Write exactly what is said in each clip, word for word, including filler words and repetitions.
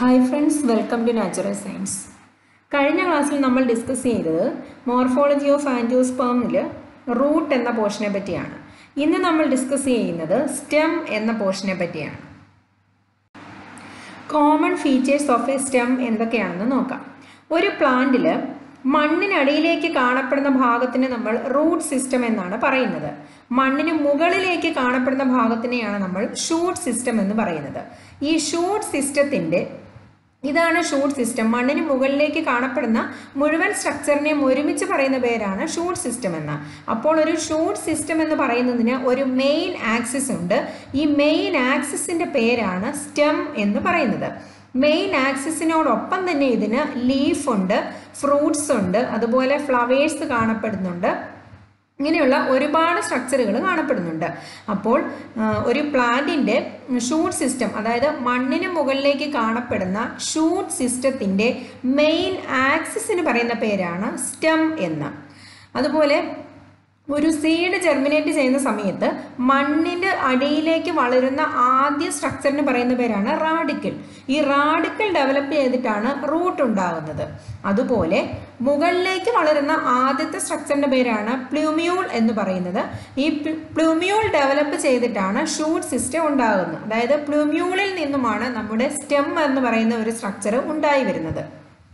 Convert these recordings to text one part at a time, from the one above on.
Hi friends, welcome to natural science. കഴിഞ്ഞ ക്ലാസ്സിൽ നമ്മൾ ഡിസ്കസ് ചെയ്തത് മോർഫോളജി ഓഫ് ആൻജിയോസ്പേമിൽ റൂട്ട് എന്ന പോർഷനെ പറ്റിയാണ്. ഇന്ന് നമ്മൾ ഡിസ്കസ് ചെയ്യുന്നത് സ്റ്റെം എന്ന പോർഷനെ പറ്റിയാണ്. Common features of a stem എന്തൊക്കെയാണെന്ന് നോക്കാം. ഒരു പ്ലാന്റിൽ മണ്ണിനടിയിലേക്ക് കാണപ്പെടുന്ന ഭാഗത്തിന് നമ്മൾ റൂട്ട് സിസ്റ്റം എന്നാണ് പറയുന്നത്. മണ്ണിന് മുകളിലേക്ക് കാണപ്പെടുന്ന ഭാഗത്തിനെയാണ് നമ്മൾ ഷൂട്ട് സിസ്റ്റം എന്ന് പറയുന്നത്. ഈ ഷൂട്ട് സിസ്റ്റത്തിൻ്റെ ഇതാണ് ഷൂട്ട് സിസ്റ്റം. മണ്ണിന് മുകളിലേക്ക് കാണപ്പെടുന്ന മുഴുവൻ സ്ട്രക്ചറിനെയും ഒരുമിച്ച് പറയുന്ന പേരാണ് ഷൂട്ട് സിസ്റ്റം എന്ന്. അപ്പോൾ ഒരു ഷൂട്ട് സിസ്റ്റം എന്ന് പറയുന്നതിന് ഒരു മെയിൻ ആക്സിസ് ഉണ്ട്. ഈ മെയിൻ ആക്സിസിൻ്റെ പേരാണ് സ്റ്റെം എന്ന് പറയുന്നത്. മെയിൻ ആക്സിസിനോടൊപ്പം തന്നെ ഇതിന് ലീഫ് ഉണ്ട്, ഫ്രൂട്ട്സ് ഉണ്ട്, അതുപോലെ ഫ്ലവേഴ്സ് കാണപ്പെടുന്നുണ്ട്. ഇങ്ങനെയുള്ള ഒരുപാട് സ്ട്രക്ചറുകൾ കാണപ്പെടുന്നുണ്ട്. അപ്പോൾ ഒരു പ്ലാന്റിൻ്റെ ഷൂട്ട് സിസ്റ്റം, അതായത് മണ്ണിന് മുകളിലേക്ക് കാണപ്പെടുന്ന ഷൂട്ട് സിസ്റ്റത്തിൻ്റെ മെയിൻ ആക്സിസിന് പറയുന്ന പേരാണ് സ്റ്റെം എന്ന്. അതുപോലെ ഒരു സീഡ് ജെർമിനേറ്റ് ചെയ്യുന്ന സമയത്ത് മണ്ണിൻ്റെ അടിയിലേക്ക് വളരുന്ന ആദ്യ സ്ട്രക്ചറിന് പറയുന്ന പേരാണ് റാഡിക്കിൾ. ഈ റാഡിക്കിൾ ഡെവലപ്പ് ചെയ്തിട്ടാണ് റൂട്ട് ഉണ്ടാകുന്നത്. അതുപോലെ മുകളിലേക്ക് വളരുന്ന ആദ്യത്തെ സ്ട്രക്ചറിൻ്റെ പേരാണ് പ്ലൂമ്യൂൾ എന്ന് പറയുന്നത്. ഈ പ്ലൂമ്യൂൾ ഡെവലപ്പ് ചെയ്തിട്ടാണ് ഷൂട്ട് സിസ്റ്റം ഉണ്ടാകുന്നത്. അതായത് പ്ലൂമ്യൂളിൽ നിന്നുമാണ് നമ്മുടെ സ്റ്റെം എന്ന് പറയുന്ന ഒരു സ്ട്രക്ചർ ഉണ്ടായി വരുന്നത്.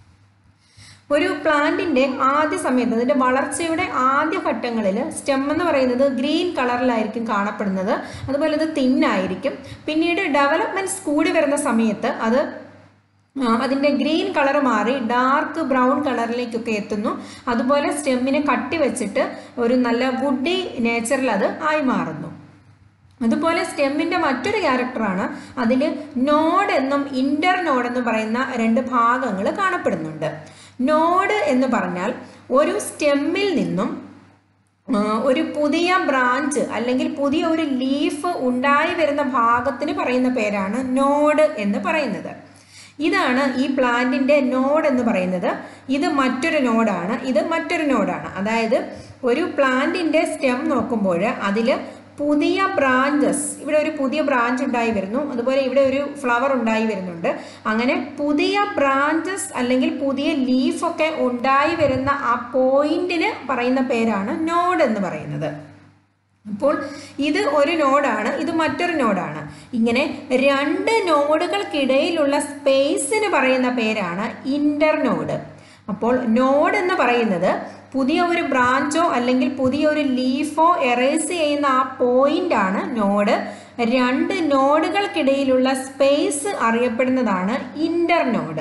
ഒരു പ്ലാന്റിൻ്റെ ആദ്യ സമയത്ത്, അതിൻ്റെ വളർച്ചയുടെ ആദ്യ ഘട്ടങ്ങളിൽ സ്റ്റെം എന്ന് പറയുന്നത് ഗ്രീൻ കളറിലായിരിക്കും കാണപ്പെടുന്നത്. അതുപോലെ അത് തിന്നായിരിക്കും. പിന്നീട് ഡെവലപ്മെൻറ്റ്സ് കൂടി വരുന്ന സമയത്ത് അത് അതിൻ്റെ ഗ്രീൻ കളർ മാറി ഡാർക്ക് ബ്രൗൺ കളറിലേക്കൊക്കെ എത്തുന്നു. അതുപോലെ സ്റ്റെമ്മിനെ കട്ടി വെച്ചിട്ട് ഒരു നല്ല വുഡി നേച്ചറിൽ അത് ആയി മാറുന്നു. അതുപോലെ സ്റ്റെമ്മിൻ്റെ മറ്റൊരു ക്യാരക്ടറാണ്, അതിൽ നോഡ് എന്നും ഇൻ്റർ നോഡ് എന്നും പറയുന്ന രണ്ട് ഭാഗങ്ങൾ കാണപ്പെടുന്നുണ്ട്. നോഡ് എന്ന് പറഞ്ഞാൽ ഒരു സ്റ്റെമ്മിൽ നിന്നും ഒരു പുതിയ ബ്രാഞ്ച് അല്ലെങ്കിൽ പുതിയ ഒരു ലീഫ് ഉണ്ടായി വരുന്ന ഭാഗത്തിന് പറയുന്ന പേരാണ് നോഡ് എന്ന് പറയുന്നത്. ഇതാണ് ഈ പ്ലാന്റിൻ്റെ നോഡ് എന്ന് പറയുന്നത്. ഇത് മറ്റൊരു നോഡാണ്, ഇത് മറ്റൊരു നോഡാണ്. അതായത് ഒരു പ്ലാന്റിൻ്റെ സ്റ്റെം നോക്കുമ്പോൾ അതിൽ പുതിയ ബ്രാഞ്ചസ്, ഇവിടെ ഒരു പുതിയ ബ്രാഞ്ച് ഉണ്ടായി വരുന്നു, അതുപോലെ ഇവിടെ ഒരു ഫ്ലവർ ഉണ്ടായി വരുന്നുണ്ട്. അങ്ങനെ പുതിയ ബ്രാഞ്ചസ് അല്ലെങ്കിൽ പുതിയ ലീഫൊക്കെ ഉണ്ടായി വരുന്ന ആ പോയിന്റിന് പറയുന്ന പേരാണ് നോഡ് എന്ന് പറയുന്നത്. അപ്പോൾ ഇത് ഒരു നോഡാണ്, ഇത് മറ്റൊരു നോഡാണ്. ഇങ്ങനെ രണ്ട് നോഡുകൾക്കിടയിലുള്ള സ്പേസിന് പറയുന്ന പേരാണ് ഇന്റർ നോഡ്. അപ്പോൾ നോഡ് എന്ന് പറയുന്നത് പുതിയ ഒരു ബ്രാഞ്ചോ അല്ലെങ്കിൽ പുതിയ ഒരു ലീഫോ എറേസ് ചെയ്യുന്ന ആ പോയിന്റ് ആണ് നോഡ്. രണ്ട് നോഡുകൾക്കിടയിലുള്ള സ്പേസ് അറിയപ്പെടുന്നതാണ് ഇന്റർ നോഡ്.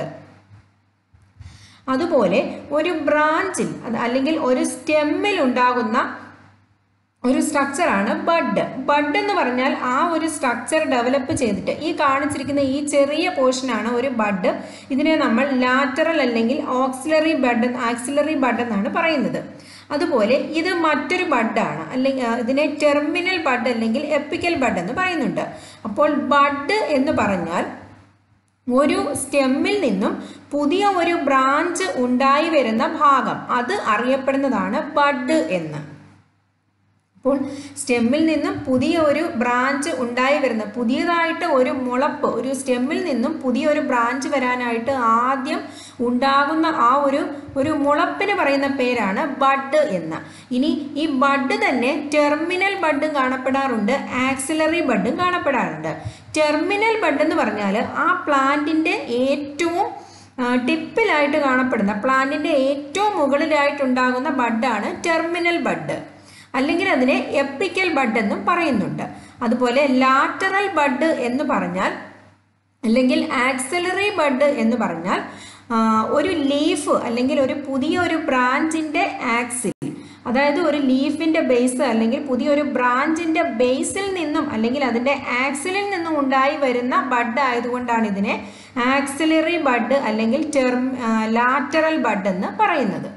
അതുപോലെ ഒരു ബ്രാഞ്ചിൽ അല്ലെങ്കിൽ ഒരു സ്റ്റെമ്മിൽ ഉണ്ടാകുന്ന ഒരു സ്ട്രക്ചറാണ് ബഡ്. ബഡ് എന്ന് പറഞ്ഞാൽ ആ ഒരു സ്ട്രക്ചർ ഡെവലപ്പ് ചെയ്തിട്ട്, ഈ കാണിച്ചിരിക്കുന്ന ഈ ചെറിയ പോർഷനാണ് ഒരു ബഡ്. ഇതിനെ നമ്മൾ ലാറ്ററൽ അല്ലെങ്കിൽ ഓക്സിലറി ബഡ് ആക്സിലറി ബഡ് എന്നാണ് പറയുന്നത്. അതുപോലെ ഇത് മറ്റൊരു ബഡാണ്, അല്ലെങ്കിൽ ഇതിനെ ടെർമിനൽ ബഡ് അല്ലെങ്കിൽ എപ്പിക്കൽ ബഡ് എന്ന് പറയുന്നുണ്ട്. അപ്പോൾ ബഡ് എന്ന് പറഞ്ഞാൽ ഒരു സ്റ്റെമ്മിൽ നിന്നും പുതിയ ഒരു ബ്രാഞ്ച് ഉണ്ടായി വരുന്ന ഭാഗം, അത് അറിയപ്പെടുന്നതാണ് ബഡ് എന്ന്. അപ്പോൾ സ്റ്റെമ്മിൽ നിന്നും പുതിയ ഒരു ബ്രാഞ്ച് ഉണ്ടായി വരുന്ന, പുതിയതായിട്ട് ഒരു മുളപ്പ്, ഒരു സ്റ്റെമ്മിൽ നിന്നും പുതിയൊരു ബ്രാഞ്ച് വരാനായിട്ട് ആദ്യം ഉണ്ടാകുന്ന ആ ഒരു ഒരു മുളപ്പിന് പറയുന്ന പേരാണ് ബഡ് എന്ന്. ഇനി ഈ ബഡ് തന്നെ ടെർമിനൽ ബഡും കാണപ്പെടാറുണ്ട്, ആക്സിലറി ബഡും കാണപ്പെടാറുണ്ട്. ടെർമിനൽ ബഡ് എന്ന് പറഞ്ഞാൽ ആ പ്ലാന്റിൻ്റെ ഏറ്റവും ടിപ്പിലായിട്ട് കാണപ്പെടുന്ന, പ്ലാന്റിൻ്റെ ഏറ്റവും മുകളിലായിട്ടുണ്ടാകുന്ന ബഡാണ് ടെർമിനൽ ബഡ്, അല്ലെങ്കിൽ അതിനെ എപ്പിക്കൽ ബഡ് എന്നും പറയുന്നുണ്ട്. അതുപോലെ ലാറ്ററൽ ബഡ് എന്ന് പറഞ്ഞാൽ അല്ലെങ്കിൽ ആക്സിലറി ബഡ് എന്ന് പറഞ്ഞാൽ ഒരു ലീഫ് അല്ലെങ്കിൽ ഒരു പുതിയ ഒരു ബ്രാഞ്ചിൻ്റെ ആക്സിൽ, അതായത് ഒരു ലീഫിൻ്റെ ബേസ് അല്ലെങ്കിൽ പുതിയൊരു ബ്രാഞ്ചിൻ്റെ ബേസിൽ നിന്നും അല്ലെങ്കിൽ അതിൻ്റെ ആക്സിലിൽ നിന്നും ഉണ്ടായി വരുന്ന ബഡ് ആയതുകൊണ്ടാണ് ഇതിനെ ആക്സിലറി ബഡ് അല്ലെങ്കിൽ ടെർം ലാറ്ററൽ ബഡ് എന്ന് പറയുന്നത്.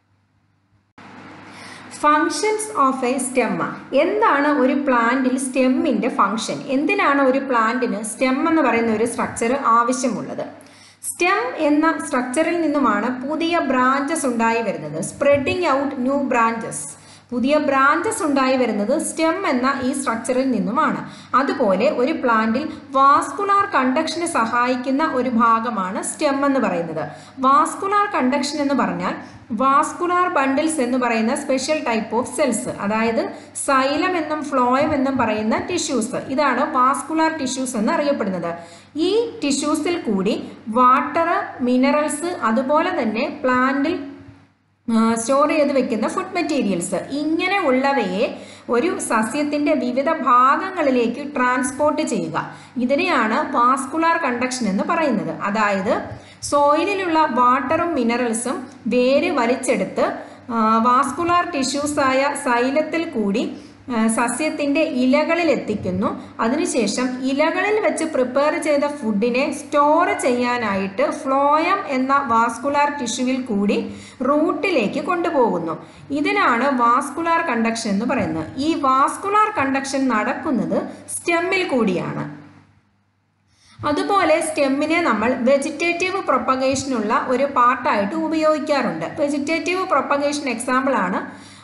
Functions of a stem. എന്താണ് ഒരു പ്ലാന്റിൽ സ്റ്റെമ്മിൻ്റെ ഫങ്ഷൻ? എന്തിനാണ് ഒരു പ്ലാന്റിന് സ്റ്റെം എന്ന് പറയുന്ന ഒരു സ്ട്രക്ചർ ആവശ്യമുള്ളത്? സ്റ്റെം എന്ന സ്ട്രക്ചറിൽ നിന്നുമാണ് പുതിയ ബ്രാഞ്ചസ് ഉണ്ടായി വരുന്നത്. Spreading out new branches. പുതിയ ബ്രാഞ്ചസ് ഉണ്ടായി വരുന്നത് സ്റ്റെം എന്ന ഈ സ്ട്രക്ചറിൽ നിന്നുമാണ്. അതുപോലെ ഒരു പ്ലാന്റിൽ വാസ്കുലാർ കണ്ടക്ഷന് സഹായിക്കുന്ന ഒരു ഭാഗമാണ് സ്റ്റെം എന്ന് പറയുന്നത്. വാസ്കുലാർ കണ്ടക്ഷൻ എന്ന് പറഞ്ഞാൽ വാസ്കുലാർ ബണ്ടിൽസ് എന്ന് പറയുന്ന സ്പെഷ്യൽ ടൈപ്പ് ഓഫ് സെൽസ്, അതായത് സൈലം എന്നും ഫ്ലോയം എന്നും പറയുന്ന ടിഷ്യൂസ്, ഇതാണ് വാസ്കുലാർ ടിഷ്യൂസ് എന്ന് അറിയപ്പെടുന്നത്. ഈ ടിഷ്യൂസിൽ കൂടി വാട്ടർ, മിനറൽസ്, അതുപോലെ തന്നെ പ്ലാന്റിൽ സ്റ്റോർ ചെയ്ത് വെക്കുന്ന ഫുഡ് മെറ്റീരിയൽസ്, ഇങ്ങനെ ഉള്ളവയെ ഒരു സസ്യത്തിൻ്റെ വിവിധ ഭാഗങ്ങളിലേക്ക് ട്രാൻസ്പോർട്ട് ചെയ്യുക, ഇതിനെയാണ് വാസ്കുലാർ കണ്ടക്ഷൻ എന്ന് പറയുന്നത്. അതായത് സോയിലിലുള്ള വാട്ടറും മിനറൽസും വേര് വലിച്ചെടുത്ത് വാസ്കുലാർ ടിഷ്യൂസായ സൈലത്തിൽ കൂടി സസ്യത്തിൻ്റെ ഇലകളിൽ എത്തിക്കുന്നു. അതിനുശേഷം ഇലകളിൽ വെച്ച് പ്രിപ്പയർ ചെയ്ത ഫുഡിനെ സ്റ്റോർ ചെയ്യാനായിട്ട് ഫ്ലോയം എന്ന വാസ്കുലാർ ടിഷ്യൂവിൽ കൂടി റൂട്ടിലേക്ക് കൊണ്ടുപോകുന്നു. ഇതിനാണ് വാസ്കുലാർ കണ്ടക്ഷൻ എന്ന് പറയുന്നത്. ഈ വാസ്കുലാർ കണ്ടക്ഷൻ നടക്കുന്നത് സ്റ്റെമ്മിൽ കൂടിയാണ്. അതുപോലെ സ്റ്റെമ്മിനെ നമ്മൾ വെജിറ്റേറ്റീവ് പ്രൊപ്പഗേഷനുള്ള ഒരു പാർട്ടായിട്ട് ഉപയോഗിക്കാറുണ്ട്. വെജിറ്റേറ്റീവ് പ്രൊപ്പഗേഷൻ എക്സാമ്പിളാണ്